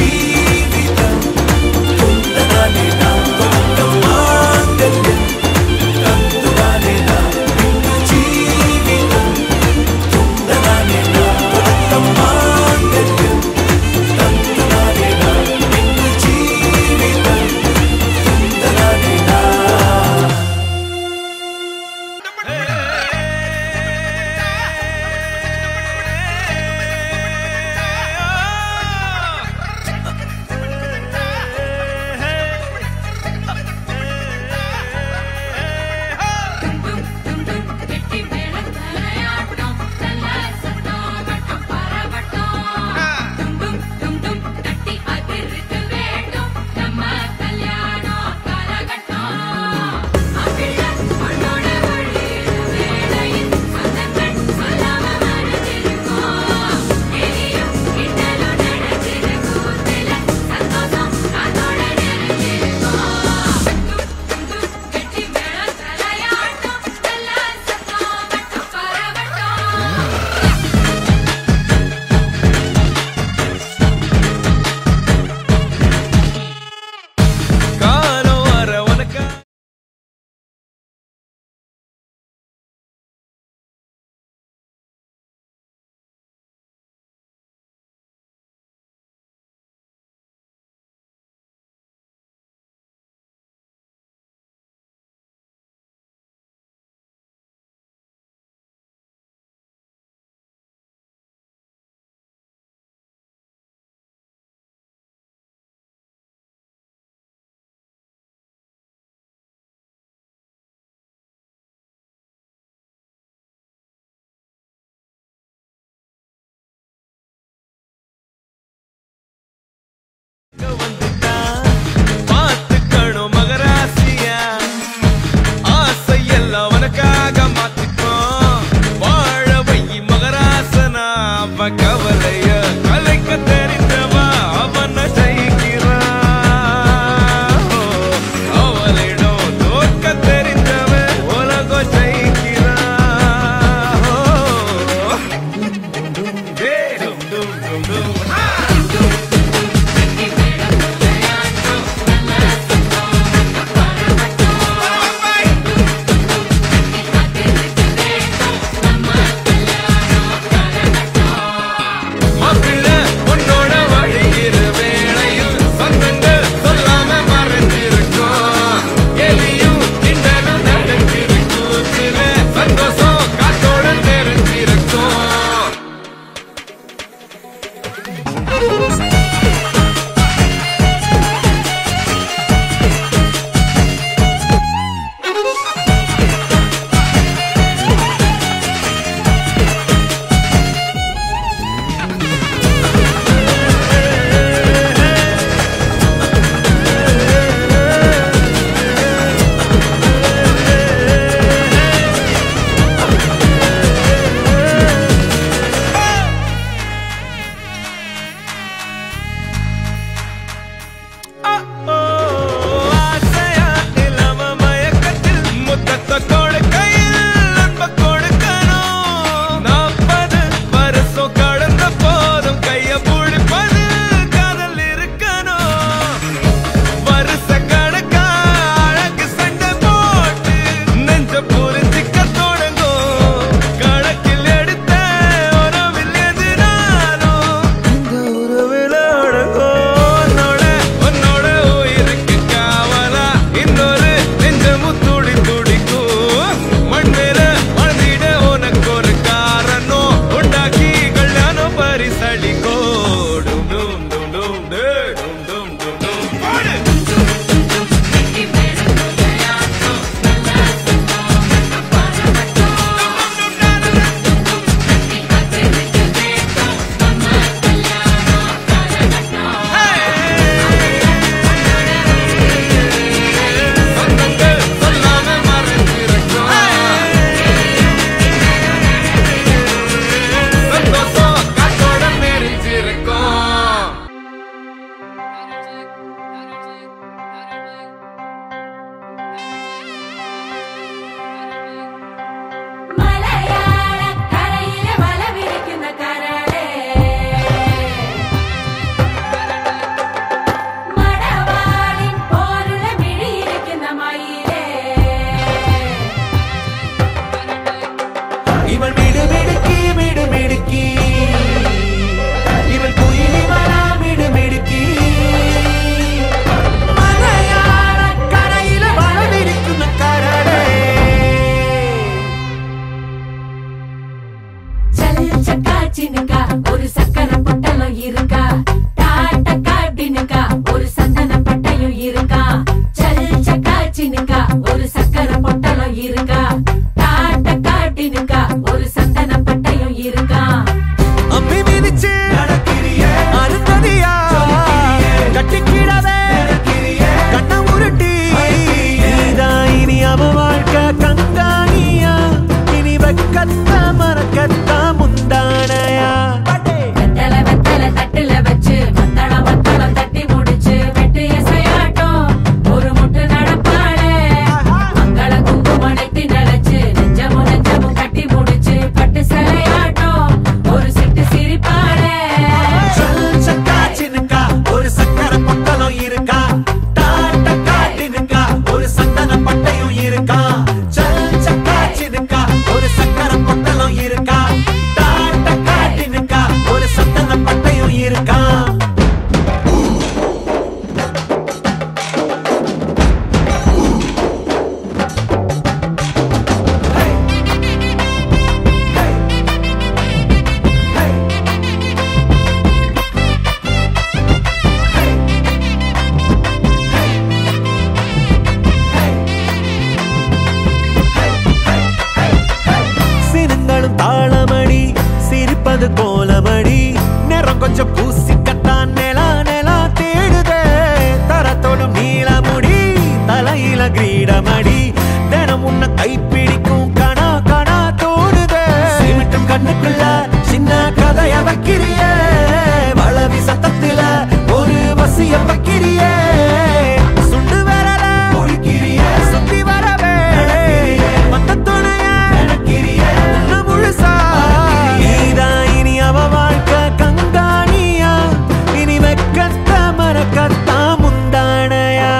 அது கோலமடி நேரம் கொஞ்சம் பூசிக்கத்தான் நிலா நிலா தேடுதே தரத்தோடும் நீளமுடி தலையில கிரீடமடி தினம் உன்னை கைப்பிடிக்கும் கணா கணா தோடுதே சிமிட்டும் கண்ணுக்குள்ள சின்ன கதைய வைக்கிறியே வளவி சத்தத்தில ஒரு வசிய வைக்கிறியே சுண்டு வரல ஒழிக்கிறியே சுத்தி வரவே மத்த துணைய நினைக்கிறியே முழுசா நீதான் இனி அவ வாழ்க்கை கங்காணியா இனி வெக்கத்த மறக்கத்தா முந்தானையா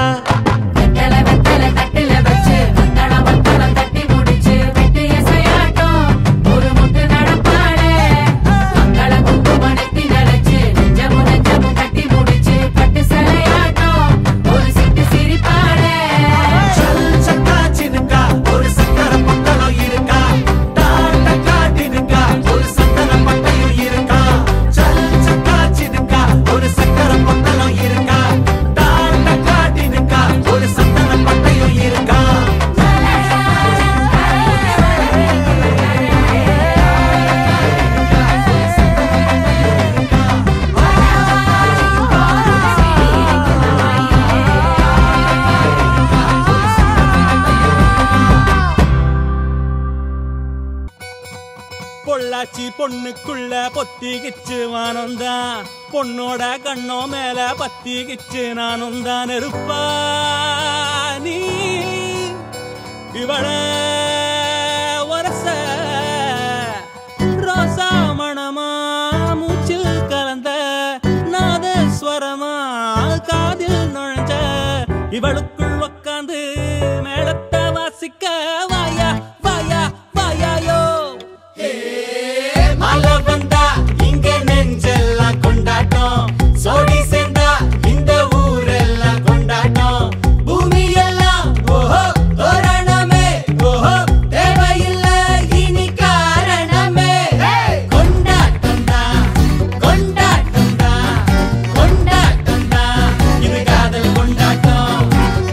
பொள்ளாச்சி பொண்ணுக்குள்ள பொத்திக்கிச்சு வானந்தான் பொண்ணோட கண்ணோ மேல பத்திக்கிச்சு நானும் தான் இருப்பா நீ இவள வரச ரோசா மணமா மூச்சில் கலந்த நாதஸ்வரமா காதில் நுழைஞ்ச இவளுக்குள் உக்காந்து மேளத்தை வாசிக்க வாயா வாயா வாயாயோ மழை வந்தா இங்க நெஞ்செல்லாம் கொண்டாட்டம் சோடி சேர்ந்தா இந்த ஊரெல்லாம் கொண்டாட்டம் பூமி எல்லாம் ஓஹோ தோரணமே ஓஹோ தேவையில்லை இனி காரணமே கொண்டாட்டம் தான் கொண்டாட்டம் தான் கொண்டாட்டம் தான் இது காதல் கொண்டாட்டம்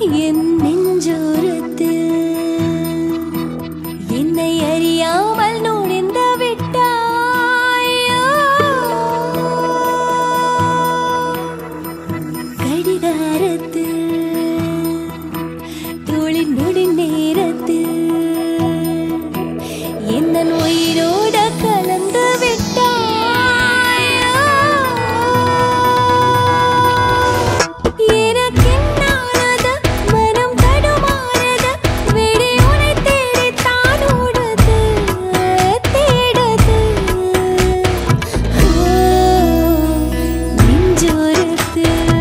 என் நெஞ்சோரத்தில் என்னை அறியாமல் நுழைந்து விட்டாயோ கடிகாரத்தில் தோளின் நொடி நேரத்தில் என் உயிரோட கலந்து விட்டாயோ எனக்கென்னானது மனம் தடுமாறுது விடி உனை தேடித்தான் ஓடுது தேடுது நெஞ்சோரத்தில்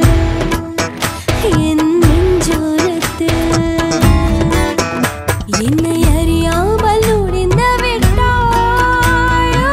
என் நெஞ்சோரத்தில் என்னை அறியாமல் நுழைந்து விட்டாயோ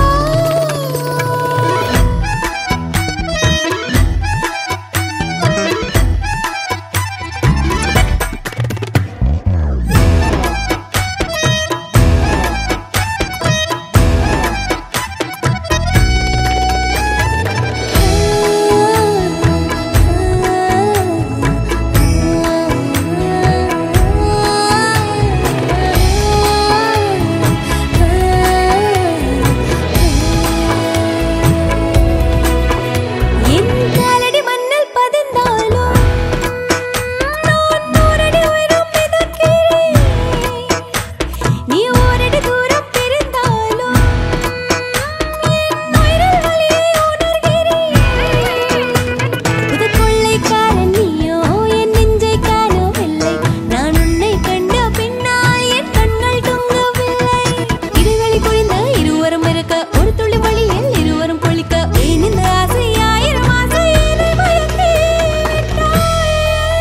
என் காலடி மண்ணில் பதிந்தாலும் நான் நூறடி உயரம் மிதக்கிறேன் நீ ஓரடி தூரம் பிரிந்தாலும் என் உயிரில் வலியை உணர்கிறேன் புது கொள்ளைக்காரன் நீயோ என் நெஞ்சை காணவில்லை நான் உன்னை கண்ட பின்னால் என் கண்கள் தூங்கவில்லை இடைவெளி குறைந்த இருவரும் இருக்க ஒரு துளி வழியில் இருவரும் கொளிக்க ஏன் இந்த ஆசை ஆயிரம் ஆசை என்னை மயக்கி விட்டாயே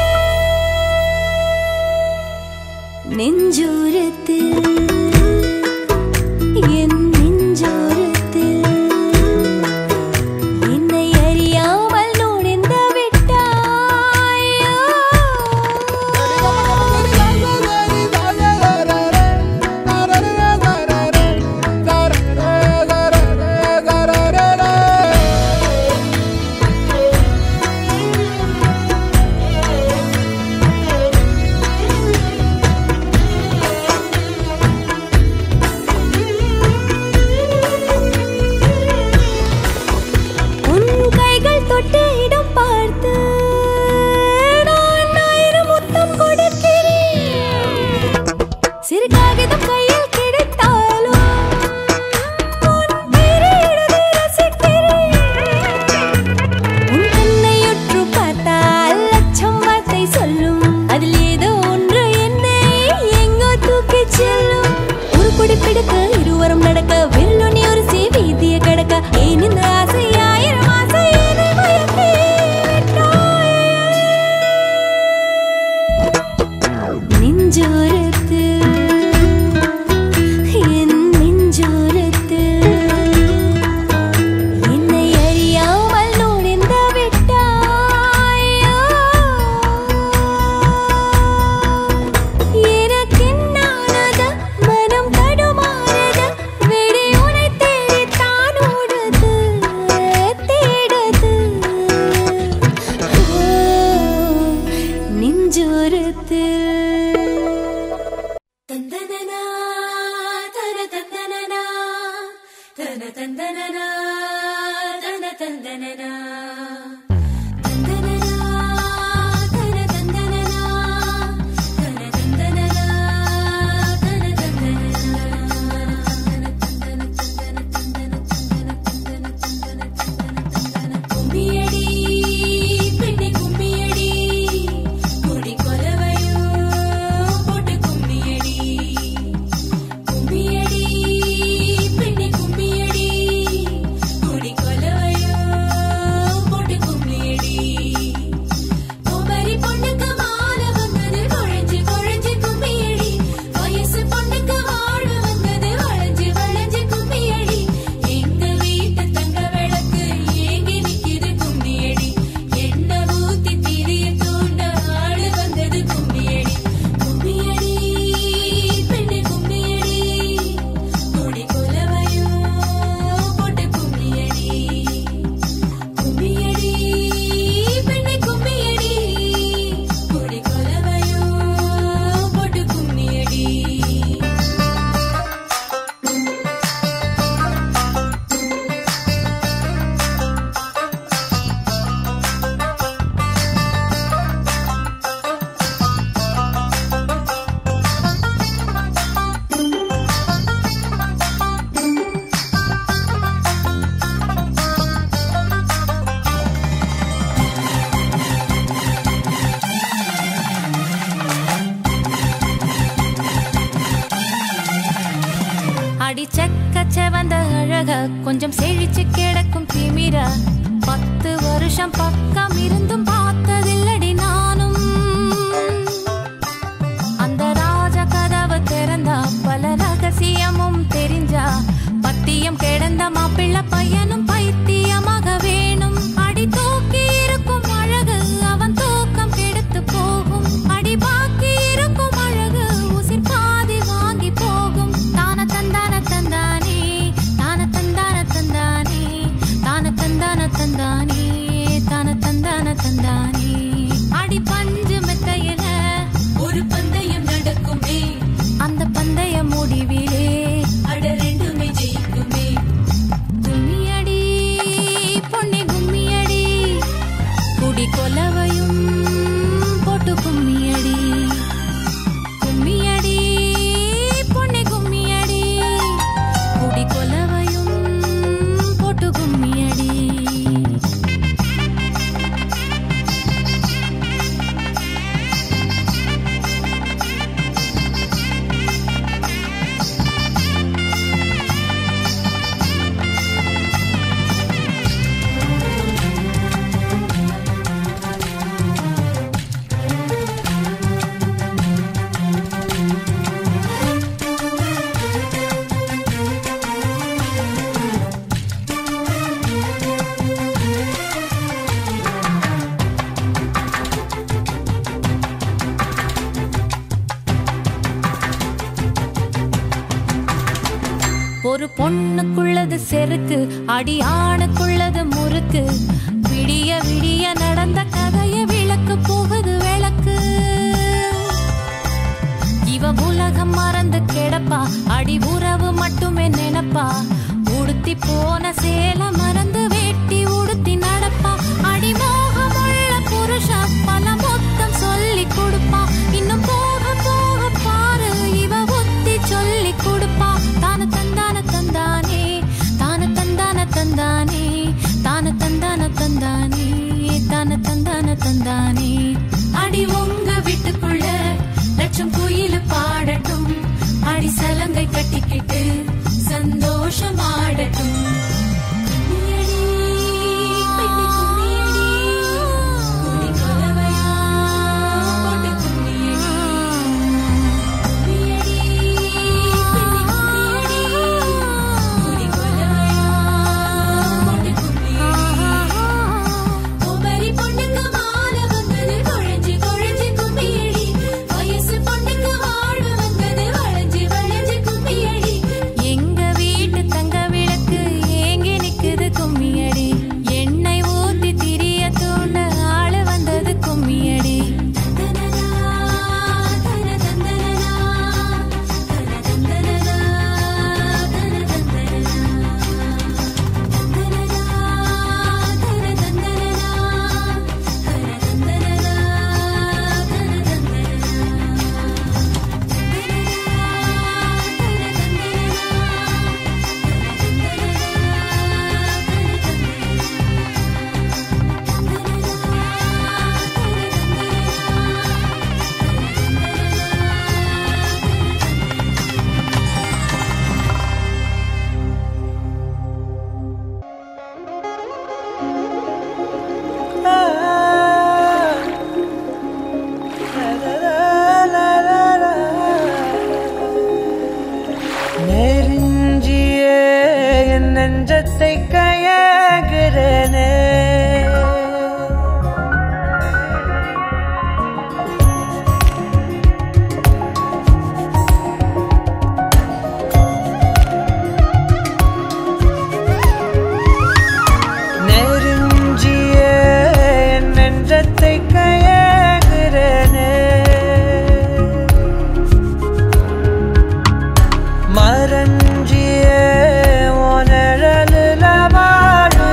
நெஞ்சோரத்தில் என் நெஞ்சோரத்தில் என்னை அறியாமல் நுழைந்து விட்டாயோ செக்க செவந்த அழக கொஞ்சம் செழிச்சு கிடக்கும் திமிரா 10 வருஷம் பக்கம் இருந்தும் பார்த்ததில்லடி நானும் அந்த ராஜ கதவு திறந்தா பல ரகசியமும் தெரிஞ்சா பத்தியம் கிடந்த மாப்பிள்ள பையனும் பைத்தியமாக வேணும் அடி தூக்கி இருக்கும் அழகு அவன் தூக்கம் கெடுத்து போகும் அடி பாக்கி இருக்கும் அழகு உசிர் பாதி வாங்கி போகும் தான தந்தான தந்தானே தான தந்தான தந்தானே தான தந்தான தந்தானே தான தந்தான தந்தானே அடி பஞ்சு மெத்தையில ஒரு பந்தயம் நடக்குமே அந்த பந்தய முடிவிலே அட ரெண்டுமே ஜெயிக்குமே கும்மியடி பொன்னி கும்மியடி குடி கொலவையும் போட்டு கும்மியடி கும்மியடி பொன்னி கும்மியடி குடி கொலவையும் போட்டு கும்மியடி ஒரு பொண்ணுக்குள்ளது செருக்கு அடி ஆணுக்குள்ளது முறுக்கு விடிய விடிய நடந்த கதைய விளக்கு போகுது விளக்கு இவ உலகம் மறந்து கிடப்பா அடி உறவு மட்டுமே நினைப்பா உடுத்தி போன சேல மறந்து வேட்டி உடுத்தி நடப்பா அடி மோகமுள்ள புருஷ பல மொத்தம் சொல்லி கொடுப்பா இன்னும் போக போக பாரு இவ ஒத்தி சொல்லி கொடுப்பா தான தந்தான தந்தானே தான தந்தான தந்தானே தான தந்தான தந்தானே தான தந்தான தந்தானே அடி உங்க வீட்டுக்குள்ள லட்சம் குயில் பாடட்டும் அடி சலங்கை கட்டிக்கிட்டு சந்தோஷம் ஆடட்டும் மரஞ்சியே உனழலுல வாழும்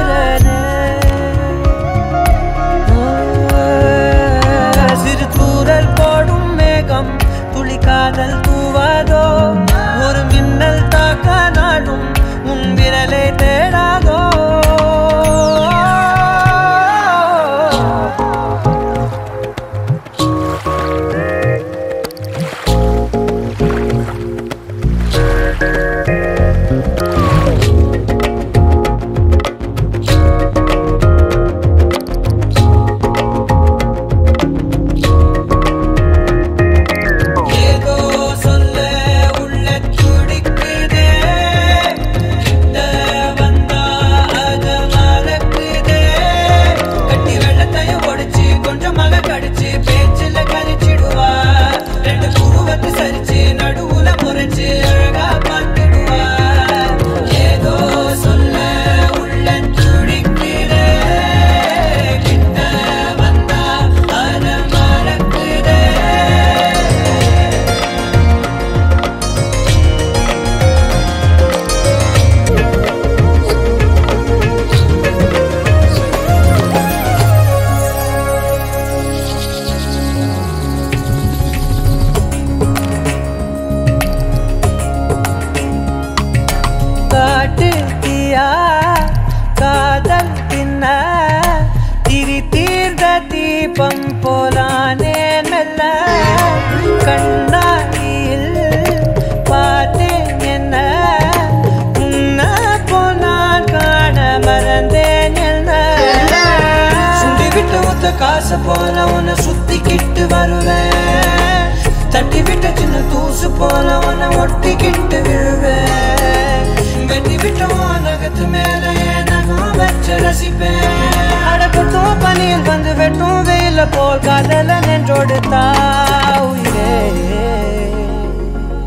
கண்ணாடியில் பார்த்தேன் என்ன உன்னை போனால் காண மறந்தேன் என்ன சுண்டி விட்டு ஒத்த காசு போல உன்னை சுத்திக்கிட்டு வருவேன் தட்டி விட்ட சின்ன தூசு போல உன்னை ஒட்டிக்கிட்டு விழுவேன் வெட்டி விட்ட நகத்து மேல நகம் வச்சு ரசிப்பேன் அடக்கட்டும் பனியில் வந்து வெட்டும் வெயில போல் காதல நின்றோடு தாவுயிரே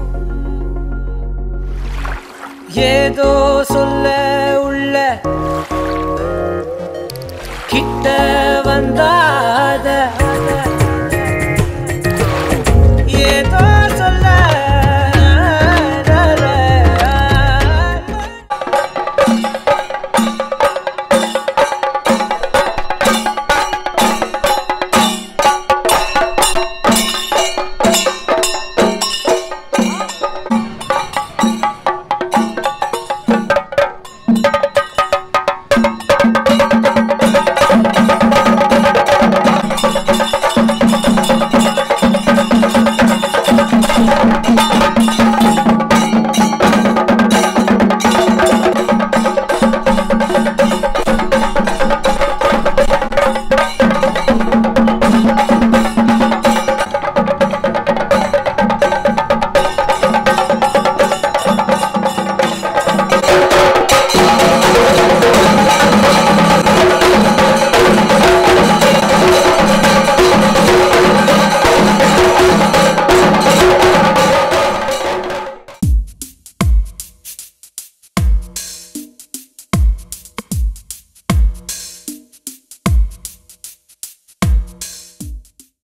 ஏதோ சொல்ல உள்ள